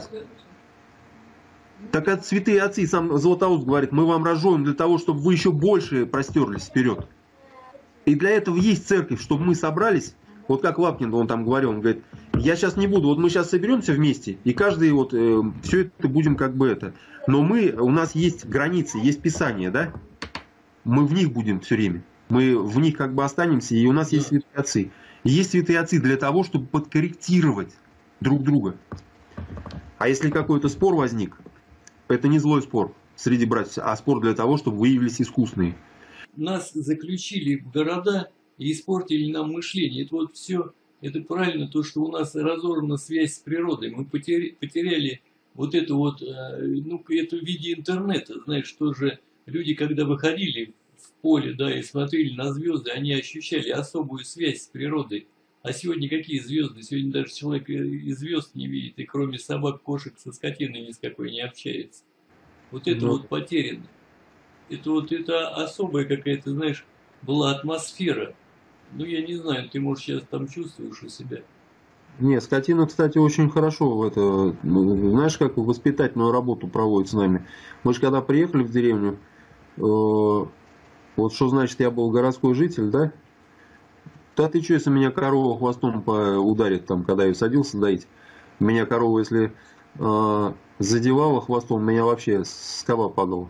Так это святые отцы, сам Златоуст говорит, мы вам разжуем для того, чтобы вы еще больше простерлись вперед. И для этого есть церковь, чтобы мы собрались. Вот как Лапкин, он там говорил, он говорит, я сейчас не буду, вот мы сейчас соберемся вместе, и каждый вот, э, все это будем как бы это. Но мы, у нас есть границы, есть Писание, да? мы в них будем все время. Мы в них как бы останемся, и у нас да. есть святые отцы. И есть святые отцы для того, чтобы подкорректировать друг друга. А если какой-то спор возник, это не злой спор среди братьев, а спор для того, чтобы выявились искусные. Нас заключили в города и испортили нам мышление. Это вот все, это правильно, то, что у нас разорвана связь с природой. Мы потеряли, потеряли вот это вот, ну, это в виде интернета. Знаешь, что же люди, когда выходили в поле, да, и смотрели на звезды, они ощущали особую связь с природой. А сегодня какие звезды? Сегодня даже человек и звезд не видит, и кроме собак, кошек, со скотиной ни с какой не общается. Вот это да. вот потеряно. Это вот это особая какая-то, знаешь, была атмосфера. Ну, я не знаю, ты, может, сейчас там чувствуешь у себя. Не, скотина, кстати, очень хорошо в это, знаешь, как воспитательную работу проводит с нами. Мы же когда приехали в деревню, э, вот что значит я был городской житель, да? Да ты что, если меня корова хвостом ударит, там, когда я садился доить, меня корова, если э, задевала хвостом, меня вообще с коба падала.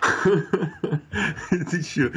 Ты че?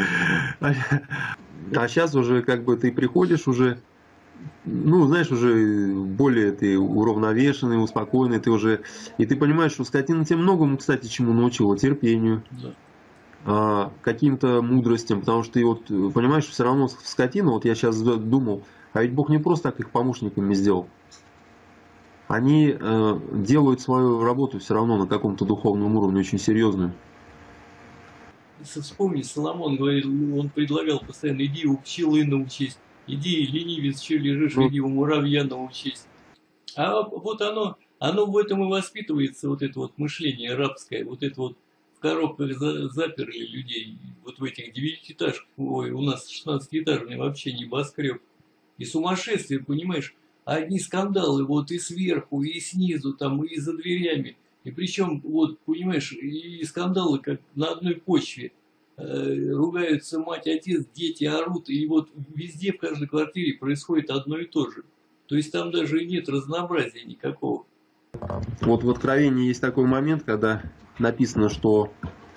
А сейчас уже как бы ты приходишь уже, ну знаешь, уже более ты уравновешенный, успокоенный, ты уже, и ты понимаешь, что скотина тебе многому, кстати, чему научила, терпению, а, каким-то мудростям, потому что ты вот понимаешь, все равно скотина, вот я сейчас думал, а ведь Бог не просто так их помощниками сделал. Они э, делают свою работу все равно на каком-то духовном уровне очень серьезную. Вспомни, Соломон говорил, он предлагал постоянно, иди у пчелы научись, иди, ленивец, что лежишь, ну, иди у муравья научись. А вот оно, оно в этом и воспитывается, вот это вот мышление рабское, вот это вот в коробках за, заперли людей, вот в этих девятиэтажках, ой, у нас шестнадцатиэтажный вообще небоскреб. И сумасшествие, понимаешь, одни скандалы вот и сверху, и снизу, там, и за дверями. И причем, вот, понимаешь, и скандалы как на одной почве. Э, ругаются мать, отец, дети орут. И вот везде, в каждой квартире происходит одно и то же. То есть там даже и нет разнообразия никакого. Вот в Откровении есть такой момент, когда написано, что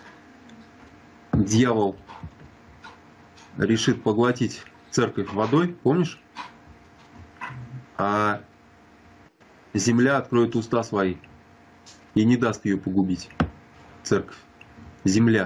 дьявол решит поглотить церковь водой, помнишь? А земля откроет уста свои и не даст ее погубить. Церковь. Земля.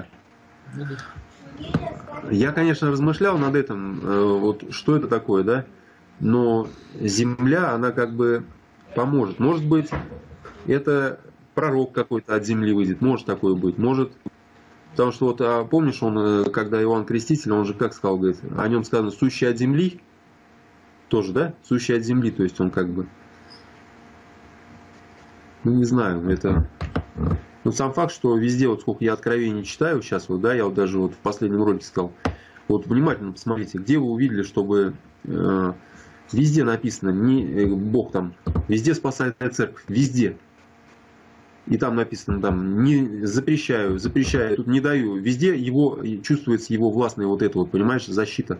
Я, конечно, размышлял над этим, вот что это такое, да? Но земля, она как бы поможет. Может быть, это пророк какой-то от земли выйдет. Может такое быть. Может. Потому что вот, а помнишь, он, когда Иоанн Креститель, он же как сказал, говорит, о нем сказано, сущий от земли. Тоже, да? Сущий от земли, то есть он как бы... Ну, не знаю, это... Но сам факт, что везде, вот сколько я откровений читаю сейчас, вот, да, я вот даже вот в последнем ролике сказал, вот внимательно посмотрите, где вы увидели, чтобы э, везде написано, не, э, Бог там, везде спасает церковь, везде. И там написано, там, не запрещаю, запрещаю, тут не даю. Везде его, чувствуется его властная вот эта вот, понимаешь, защита.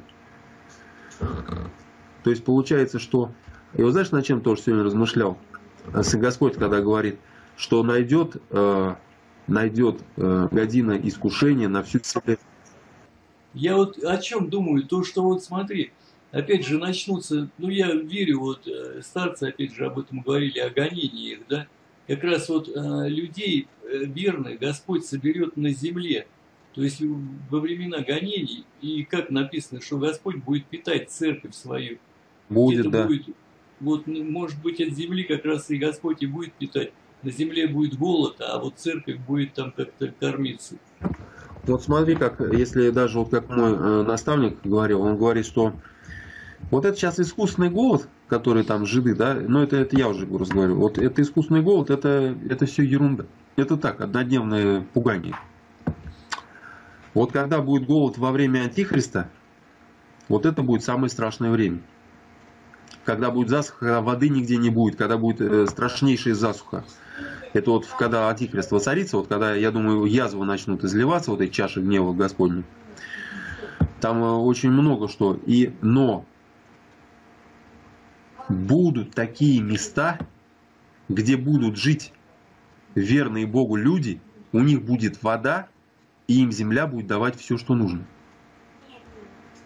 То есть получается, что... И вот знаешь, над чем тоже сегодня размышлял? Господь, когда говорит, что найдет, э, найдет э, година искушения на всю вселенную. Я вот о чем думаю, то, что вот смотри, опять же начнутся, ну я верю, вот старцы опять же об этом говорили, о гонениях, да, как раз вот э, людей э, верных Господь соберет на земле, то есть во времена гонений, и как написано, что Господь будет питать церковь свою. Будет, да. Будет, вот, может быть, от земли как раз и Господь и будет питать. На земле будет голод, а вот церковь будет там как-то кормиться. Вот смотри, как, если даже вот как мой э, наставник говорил, он говорит, что вот это сейчас искусственный голод, который там жиды, да, но это, это я уже говорю, вот это искусственный голод, это, это все ерунда. Это так, однодневное пугание. Вот когда будет голод во время Антихриста, вот это будет самое страшное время. Когда будет засуха, когда воды нигде не будет, когда будет э, страшнейшая засуха. Это вот когда Антихрист воцарится, вот когда, я думаю, язвы начнут изливаться, вот эти чаши гнева Господня. Там э, очень много что. И, но будут такие места, где будут жить верные Богу люди, у них будет вода, и им земля будет давать все, что нужно.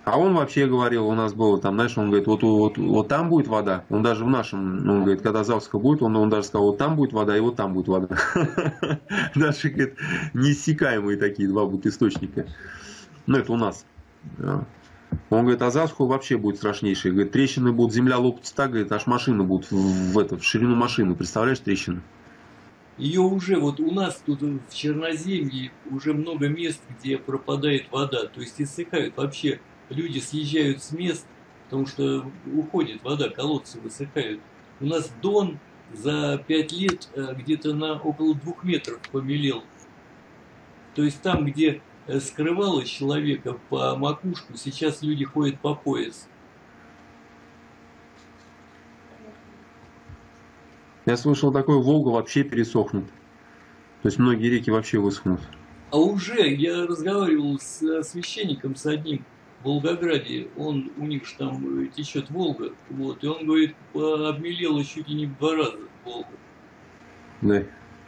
А он вообще говорил, у нас было там, знаешь, он говорит, вот, вот, вот там будет вода. Он даже в нашем, он говорит, когда Завского будет, он, он даже сказал, вот там будет вода, и вот там будет вода. Наши, говорит, неиссякаемые такие два будут источника. Ну, это у нас. Он говорит, а Завского вообще будет страшнейший. Говорит, трещины будут, земля лопаться так, говорит, аж машины будут в, в, это, в ширину машины. Представляешь, трещины? Ее уже, вот у нас тут в Черноземье уже много мест, где пропадает вода. То есть иссякают вообще. Люди съезжают с мест, потому что уходит вода, колодцы высыхают. У нас Дон за пять лет где-то на около двух метров побелел. То есть там, где скрывалось человека по макушку, сейчас люди ходят по пояс. Я слышал, такое, Волга вообще пересохнет. То есть многие реки вообще высохнут. А уже я разговаривал с священником, с одним в Волгограде. Он, у них же там течет Волга. Вот, и он говорит, обмелела чуть ли не в два раза Волга. Да.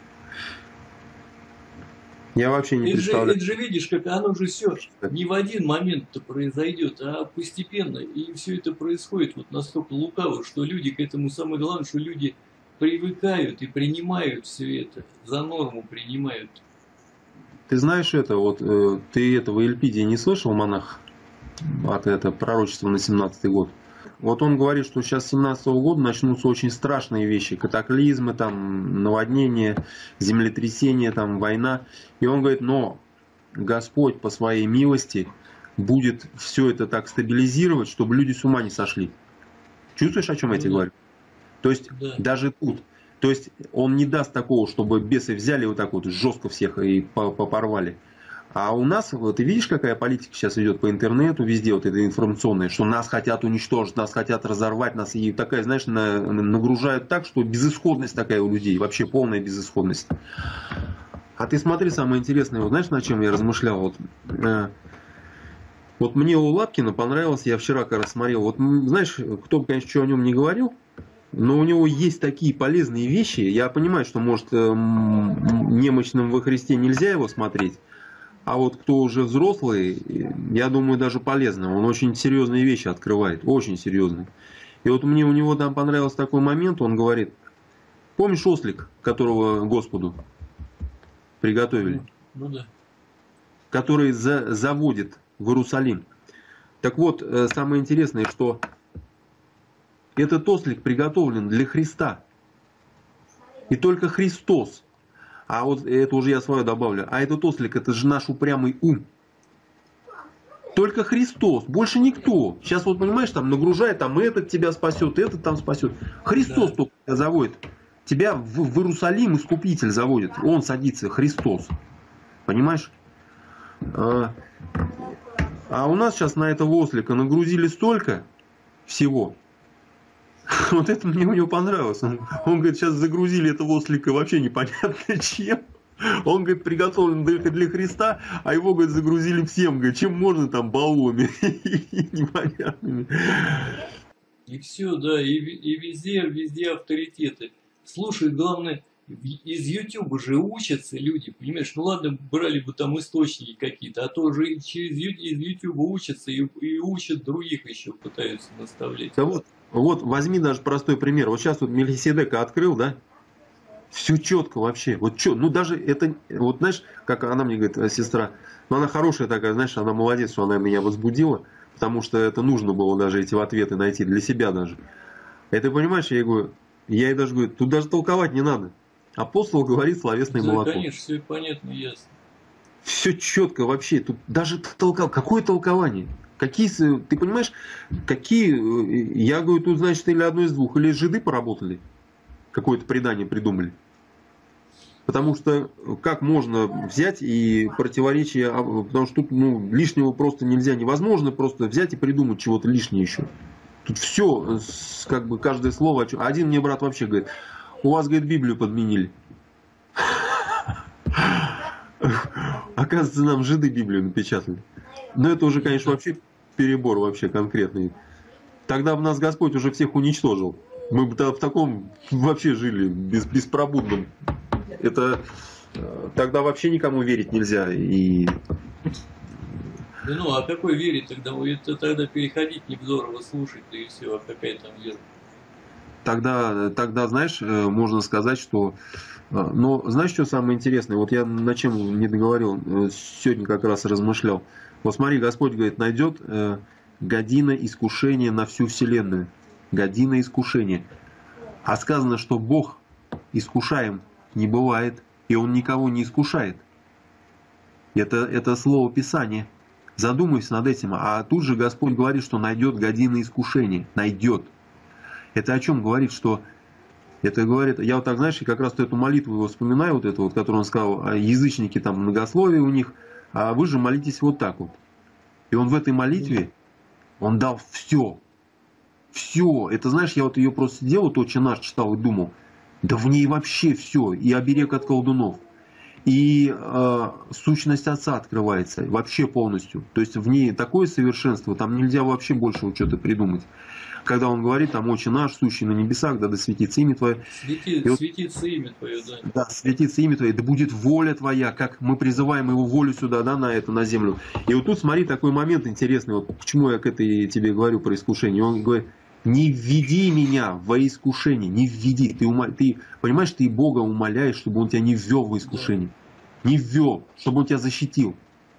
Я вообще не это представляю. Же, это же видишь, как оно же все не в один момент-то произойдет, а постепенно. И все это происходит вот настолько лукаво, что люди к этому, самое главное, что люди привыкают и принимают все это, за норму принимают. Ты знаешь это, вот э, ты этого Эльпидия не слышал, монах, от это пророчества на семнадцатый год? Вот он говорит, что сейчас с семнадцатого года начнутся очень страшные вещи, катаклизмы, там, наводнения, землетрясения, там, война. И он говорит, но Господь по своей милости будет все это так стабилизировать, чтобы люди с ума не сошли. Чувствуешь, о чем я тебе говорю? То есть да. Даже тут. То есть он не даст такого, чтобы бесы взяли вот так вот жестко всех и попорвали. А у нас, вот, ты видишь, какая политика сейчас идет по интернету, везде вот это информационное, что нас хотят уничтожить, нас хотят разорвать, нас и такая, знаешь, на, нагружают так, что безысходность такая у людей, вообще полная безысходность. А ты смотри, самое интересное, вот знаешь, на чем я размышлял? Вот, э, вот мне у Лапкина понравилось, я вчера как раз смотрел, вот знаешь, кто бы, конечно, что о нем не говорил, но у него есть такие полезные вещи, я понимаю, что, может, э, немощным во Христе нельзя его смотреть, а вот кто уже взрослый, я думаю, даже полезно. Он очень серьезные вещи открывает, очень серьезные. И вот мне у него там понравился такой момент, он говорит, помнишь ослик, которого Господу приготовили? Ну, ну да. Который за, заводит в Иерусалим. Так вот, самое интересное, что этот ослик приготовлен для Христа. И только Христос. А вот это уже я свое добавлю. А этот ослик, это же наш упрямый ум. Только Христос, больше никто. Сейчас вот, понимаешь, там нагружает, там этот тебя спасет, этот там спасет. Христос да. Только тебя заводит. Тебя в, в Иерусалим искупитель заводит. Он садится, Христос. Понимаешь? А, а у нас сейчас на этого ослика нагрузили столько всего. Вот это мне у него понравилось. Он, он говорит, сейчас загрузили этого ослика вообще непонятно чем. Он, говорит, приготовлен только для Христа, а его, говорит, загрузили всем. Говорит, чем можно там баллонами непонятными. И все, да, и, и везде, везде авторитеты. Слушай, главное, из Ютуба же учатся люди, понимаешь? Ну ладно, брали бы там источники какие-то, а то же через из Ютуба учатся и, и учат других еще, пытаются наставлять. Да вот. Вот, возьми даже простой пример. Вот сейчас вот Мельхиседека открыл, да? Все четко вообще. Вот что, ну даже это, вот знаешь, как она мне говорит, сестра, ну она хорошая такая, знаешь, она молодец, что она меня возбудила, потому что это нужно было даже эти ответы найти для себя даже. И ты понимаешь, я ей говорю, я ей даже говорю, тут даже толковать не надо. Апостол говорит словесное да, молоко. Конечно, все понятно, ясно. Все четко вообще, тут даже толкование. Какое толкование? Какие, ты понимаешь, какие, я говорю, тут, значит, или одно из двух, или жиды поработали, какое-то предание придумали. Потому что как можно взять и противоречие, потому что тут ну, лишнего просто нельзя, невозможно просто взять и придумать чего-то лишнее еще. Тут все, как бы каждое слово, один мне брат вообще говорит, у вас, говорит, Библию подменили. Оказывается, нам жиды Библию напечатали. Но это уже, конечно, вообще перебор вообще конкретный. Тогда бы нас Господь уже всех уничтожил. Мы бы в таком вообще жили, без, беспробудном. Это тогда вообще никому верить нельзя. И... Да ну, а какой вере тогда? Это тогда переходить не здорово слушать, да и все, а какая там вера? Тогда, тогда, знаешь, э, можно сказать, что... э, Но знаешь, что самое интересное? Вот я на чем не договорил, э, сегодня как раз размышлял. Вот смотри, Господь говорит, найдет э, година искушения на всю вселенную. Година искушения. А сказано, что Бог искушаем не бывает, и Он никого не искушает. Это, это слово Писания. Задумайся над этим. А тут же Господь говорит, что найдет година искушения. Найдет. Это о чем говорит, что это говорит, я вот так, знаешь, и как раз эту молитву его вспоминаю, вот эту вот, которую он сказал, язычники там многословие у них, а вы же молитесь вот так вот. И он в этой молитве, он дал все. Все. Это, знаешь, я вот ее просто сидел, вот «Отче наш» читал и думал, да в ней вообще все. И оберег от колдунов, и э, сущность Отца открывается вообще полностью. То есть в ней такое совершенство, там нельзя вообще больше вот что-то придумать. Когда он говорит, там, «Отче наш, сущий на небесах, да, да светится имя Твое». Свети, вот, светится имя Твое, да. Да, светится имя Твое, да будет воля Твоя, как мы призываем Его волю сюда, да, на это, на землю. И вот тут, смотри, такой момент интересный, вот почему я к этой тебе говорю про искушение. Он говорит, не введи меня во искушение, не введи. Ты, ума... ты понимаешь, ты Бога умоляешь, чтобы Он тебя не ввел в искушение. Да. Не ввел, чтобы Он тебя защитил.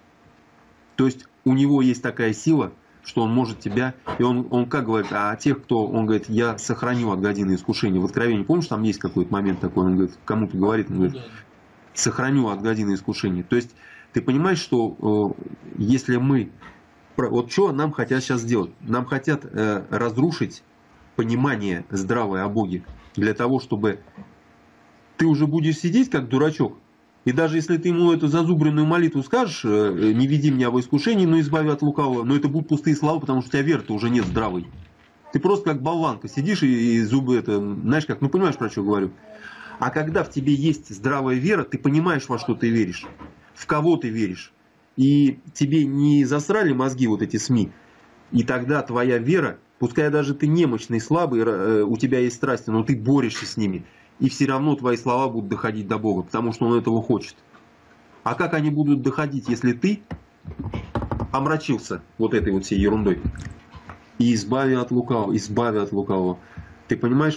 То есть у Него есть такая сила, что Он может тебя, и он, он как говорит, а тех, кто, он говорит, я сохраню от годины искушения. В Откровении, помнишь, там есть какой-то момент такой, он говорит, кому-то говорит, он говорит, сохраню от годины искушения. То есть, ты понимаешь, что э, если мы, вот что нам хотят сейчас сделать? Нам хотят э, разрушить понимание здравое о Боге, для того, чтобы ты уже будешь сидеть как дурачок. И даже если ты ему эту зазубренную молитву скажешь, не веди меня во искушение, но избави от лукавого, но это будут пустые слова, потому что у тебя веры-то уже нет здравой. Ты просто как болванка сидишь и, и зубы это, знаешь как, ну понимаешь, про что говорю. А когда в тебе есть здравая вера, ты понимаешь, во что ты веришь, в кого ты веришь. И тебе не засрали мозги вот эти СМИ. И тогда твоя вера, пускай даже ты немощный, слабый, у тебя есть страсти, но ты борешься с ними. И все равно твои слова будут доходить до Бога, потому что Он этого хочет. А как они будут доходить, если ты омрачился вот этой вот всей ерундой? И избави от лукавого, избави от лукавого. Ты понимаешь,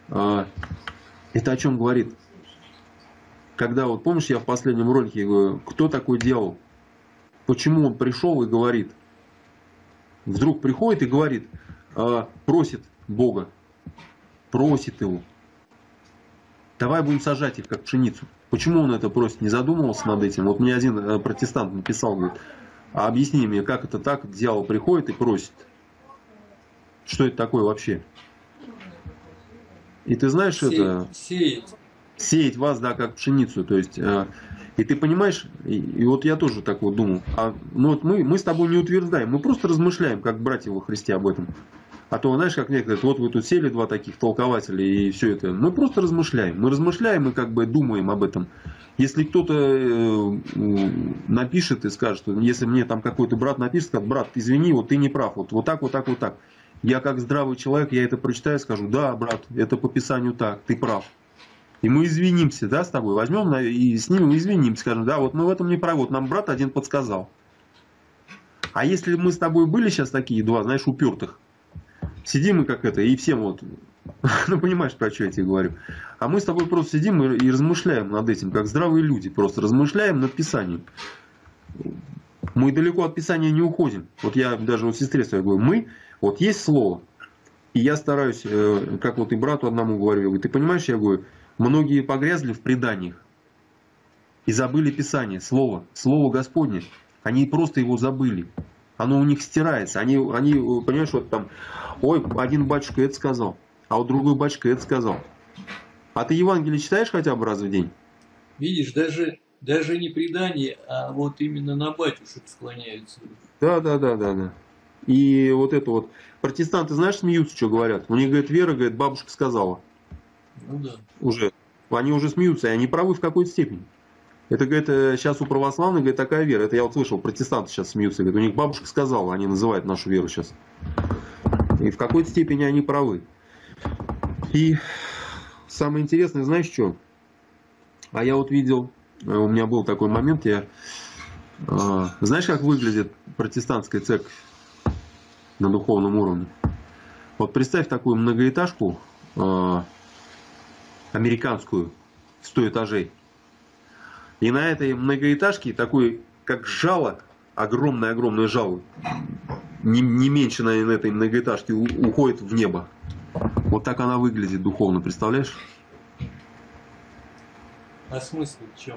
это о чем говорит? Когда вот, помнишь, я в последнем ролике говорю, кто такой дьявол? Почему он пришел и говорит? Вдруг приходит и говорит, просит Бога, просит Его. Давай будем сажать их, как пшеницу. Почему он это просит? Не задумывался над этим? Вот мне один протестант написал, говорит, а объясни мне, как это так, дьявол приходит и просит. Что это такое вообще? И ты знаешь, сеять, это... Сеять. Сеять вас, да, как пшеницу. То есть, и ты понимаешь, и, и вот я тоже так вот думал, а, ну вот мы, мы с тобой не утверждаем, мы просто размышляем, как братья во Христе об этом. А то, знаешь, как некоторые, вот вы тут сели, два таких толкователя, и все это. Мы просто размышляем. Мы размышляем и как бы думаем об этом. Если кто-то э, напишет и скажет, что если мне там какой-то брат напишет, скажет, брат, извини, вот ты не прав, вот, вот так, вот так, вот так. Я как здравый человек, я это прочитаю и скажу, да, брат, это по Писанию так, ты прав. И мы извинимся, да, с тобой, возьмем и с ним извинимся, скажем, да, вот мы в этом не правы, вот нам брат один подсказал. А если мы с тобой были сейчас такие два, знаешь, упертых, сидим мы как это, и всем вот, ну понимаешь, про что я тебе говорю. А мы с тобой просто сидим и, и размышляем над этим, как здравые люди, просто размышляем над Писанием. Мы далеко от Писания не уходим. Вот я даже вот сестре своей говорю, мы, вот есть слово, и я стараюсь, как вот и брату одному говорю, я говорю, ты понимаешь, я говорю, многие погрязли в преданиях и забыли Писание, слово, слово Господне, они просто его забыли. Оно у них стирается. Они, они, понимаешь, вот там, ой, один батюшка это сказал, а вот другой батюшка это сказал. А ты Евангелие читаешь хотя бы раз в день? Видишь, даже, даже не предание, а вот именно на батюшек склоняются. Да, да, да, да, да. И вот это вот, протестанты, знаешь, смеются, что говорят? У них, говорит, вера, говорит, бабушка сказала. Ну да. Уже. Они уже смеются, и они правы в какой-то степени. Это, говорит, сейчас у православных, говорит, такая вера. Это я вот слышал, протестанты сейчас смеются. Говорит, у них бабушка сказала, они называют нашу веру сейчас. И в какой-то степени они правы. И самое интересное, знаешь что? А я вот видел, у меня был такой момент, я Знаешь, как выглядит протестантская церковь на духовном уровне? Вот представь такую многоэтажку американскую, сто этажей. И на этой многоэтажке такой, как жало, огромное-огромное жало, не, не меньше, наверное, на этой многоэтажке, уходит в небо. Вот так она выглядит духовно, представляешь? А смысл в чем?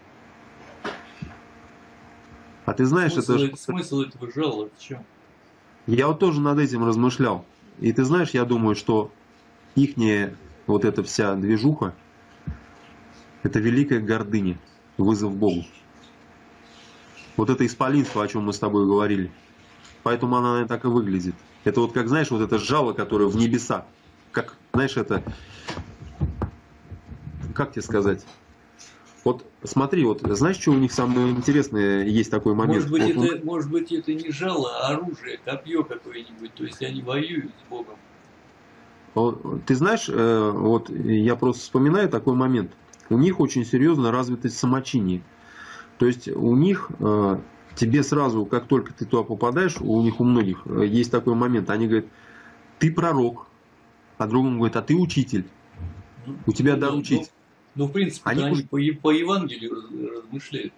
А ты знаешь, смысл, это... Смысл этого жала в чем? Я вот тоже над этим размышлял. И ты знаешь, я думаю, что ихняя вот эта вся движуха, это великая гордыня, вызов Богу. Вот это исполинство, о чем мы с тобой говорили. Поэтому она, наверное, так и выглядит. Это вот как, знаешь, вот это жало, которое в небеса. Как, знаешь, это... Как тебе сказать? Вот смотри, вот знаешь, что у них самое интересное есть такой момент? Может быть, вот, это, он... может быть, это не жало, а оружие, копье какое-нибудь. То есть они воюют с Богом. Вот, ты знаешь, вот я просто вспоминаю такой момент. У них очень серьезно развитость самочиние. То есть у них тебе сразу, как только ты туда попадаешь, у них у многих есть такой момент. Они говорят, ты пророк, а другому говорит, а ты учитель. Ну, у тебя ну, дар учить. Ну, в принципе, они, они по, по Евангелию размышляют.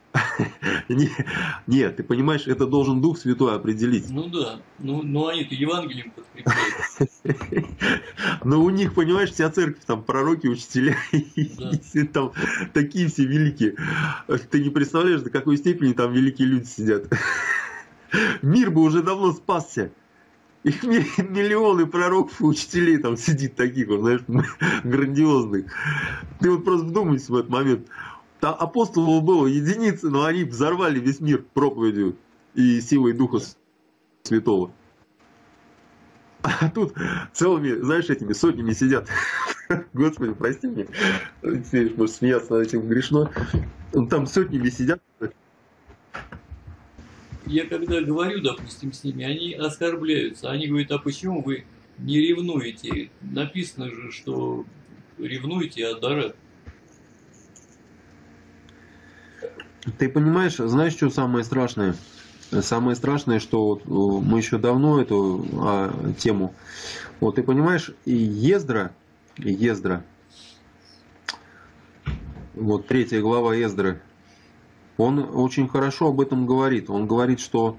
Нет, ты понимаешь, это должен Дух Святой определить. Ну да, ну, но они-то Евангелием подкрепляют. Но у них, понимаешь, вся церковь, там пророки, учителя, да. Там такие все великие. Ты не представляешь, до какой степени там великие люди сидят. Мир бы уже давно спасся. Их миллионы пророков и учителей там сидит таких, вот, знаешь, грандиозных. Ты вот просто вдумайся в этот момент. Там апостолов было единицы, но они взорвали весь мир проповедью и силой Духа Святого. А тут целыми, знаешь, этими сотнями сидят. Господи, прости меня. Может смеяться над этим грешно. Там сотнями сидят. Я когда говорю, допустим, с ними, они оскорбляются. Они говорят, а почему вы не ревнуете? Написано же, что ревнуете от дара. Ты понимаешь, знаешь, что самое страшное? Самое страшное, что вот мы еще давно эту а, тему. Вот ты понимаешь, и Ездра, и Ездра, вот третья глава Ездры, он очень хорошо об этом говорит. Он говорит, что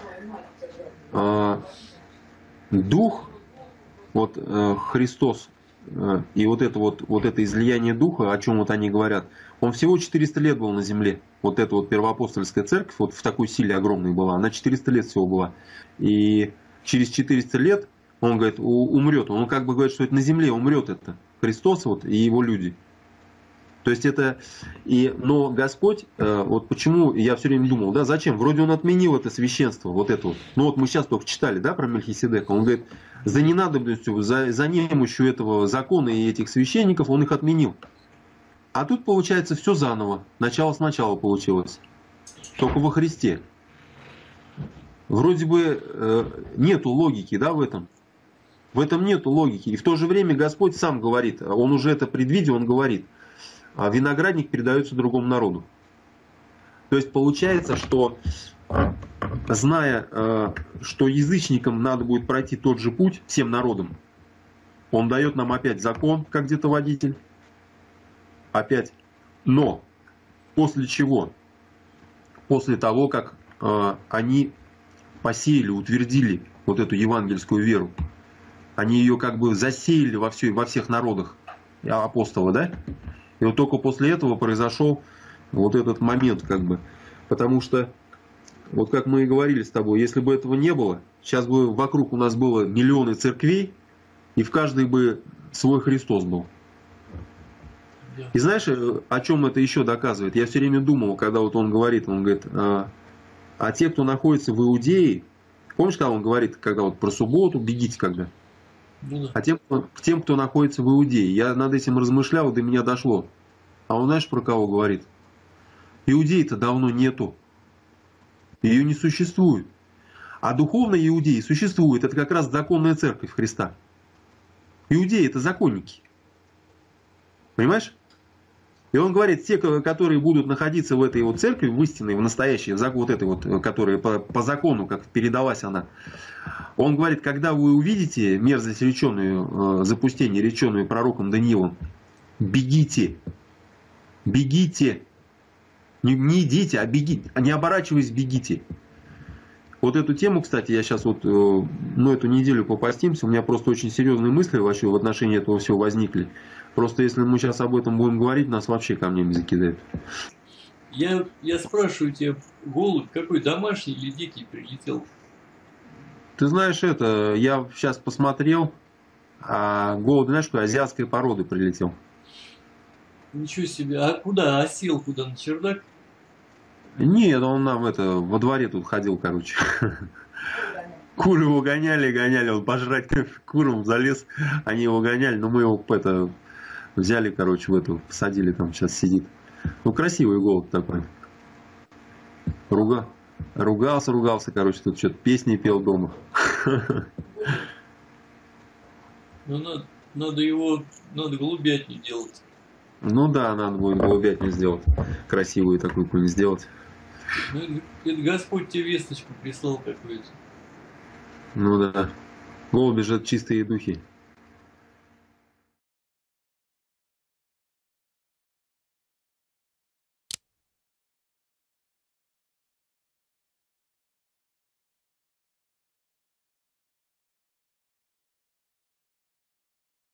э, Дух, вот э, Христос, э, и вот это вот, вот это излияние Духа, о чем вот они говорят, он всего четыреста лет был на земле. Вот эта вот первоапостольская церковь, вот в такой силе огромной была, она четыреста лет всего была. И через четыреста лет, он говорит, умрет. Он как бы говорит, что это на земле умрет это. Христос вот и его люди. То есть это, и, но Господь, вот почему я все время думал, да, зачем? Вроде он отменил это священство, вот это вот. Ну вот мы сейчас только читали, да, про Мельхиседека. Он говорит, за ненадобностью, за, за немощью этого закона и этих священников он их отменил. А тут получается все заново. Начало сначала получилось. Только во Христе. Вроде бы э, нету логики, да, в этом. В этом нету логики. И в то же время Господь сам говорит, он уже это предвидел, он говорит. А виноградник передается другому народу. То есть получается, что зная, что язычникам надо будет пройти тот же путь всем народам, он дает нам опять закон, как где-то водитель. Опять. Но после чего? После того, как они посеяли, утвердили вот эту евангельскую веру, они ее как бы засеяли во, все, во всех народах, апостолы, да? И вот только после этого произошел вот этот момент, как бы. Потому что, вот как мы и говорили с тобой, если бы этого не было, сейчас бы вокруг у нас было миллионы церквей, и в каждой бы свой Христос был. И знаешь, о чем это еще доказывает? Я все время думал, когда вот он говорит, он говорит, а, а те, кто находится в Иудее, помнишь, когда он говорит, когда вот про субботу, бегите когда? Ну, да. А тем, к тем, кто находится в Иудее, я над этим размышлял, до меня дошло. А он знаешь, про кого говорит? Иудеи-то давно нету. Ее не существует. А духовная Иудея существует. Это как раз законная церковь Христа. Иудеи это законники. Понимаешь? И он говорит, те, которые будут находиться в этой вот церкви, в истинной, в настоящей, вот этой вот, которая по, по закону, как передалась она, он говорит, когда вы увидите мерзость реченую, запустение реченую пророком Даниилом, бегите, бегите, не, не идите, а бегите, не оборачиваясь, бегите. Вот эту тему, кстати, я сейчас вот, ну, эту неделю попастимся, у меня просто очень серьезные мысли вообще в отношении этого всего возникли. Просто если мы сейчас об этом будем говорить, нас вообще камнями закидают. Я, я спрашиваю тебя, голубь какой, домашний или дикий прилетел? Ты знаешь, это, я сейчас посмотрел, а голубь, знаешь, какой азиатской породы прилетел. Ничего себе, а куда, а сел куда, на чердак? Нет, он нам это, во дворе тут ходил, короче. Куры его гоняли, гоняли, он пожрать как курам залез, они его гоняли, но мы его это, взяли, короче, в эту, посадили, там сейчас сидит. Ну, красивый голубь такой. Руга... Ругался, ругался, короче, тут что-то песни пел дома. Ну, надо, надо его, надо голубятню делать. Ну да, надо будет голубятню сделать. Красивую такую какую-нибудь сделать. Ну, это Господь тебе весточку прислал какую-то. Ну да. Голуби же чистые духи.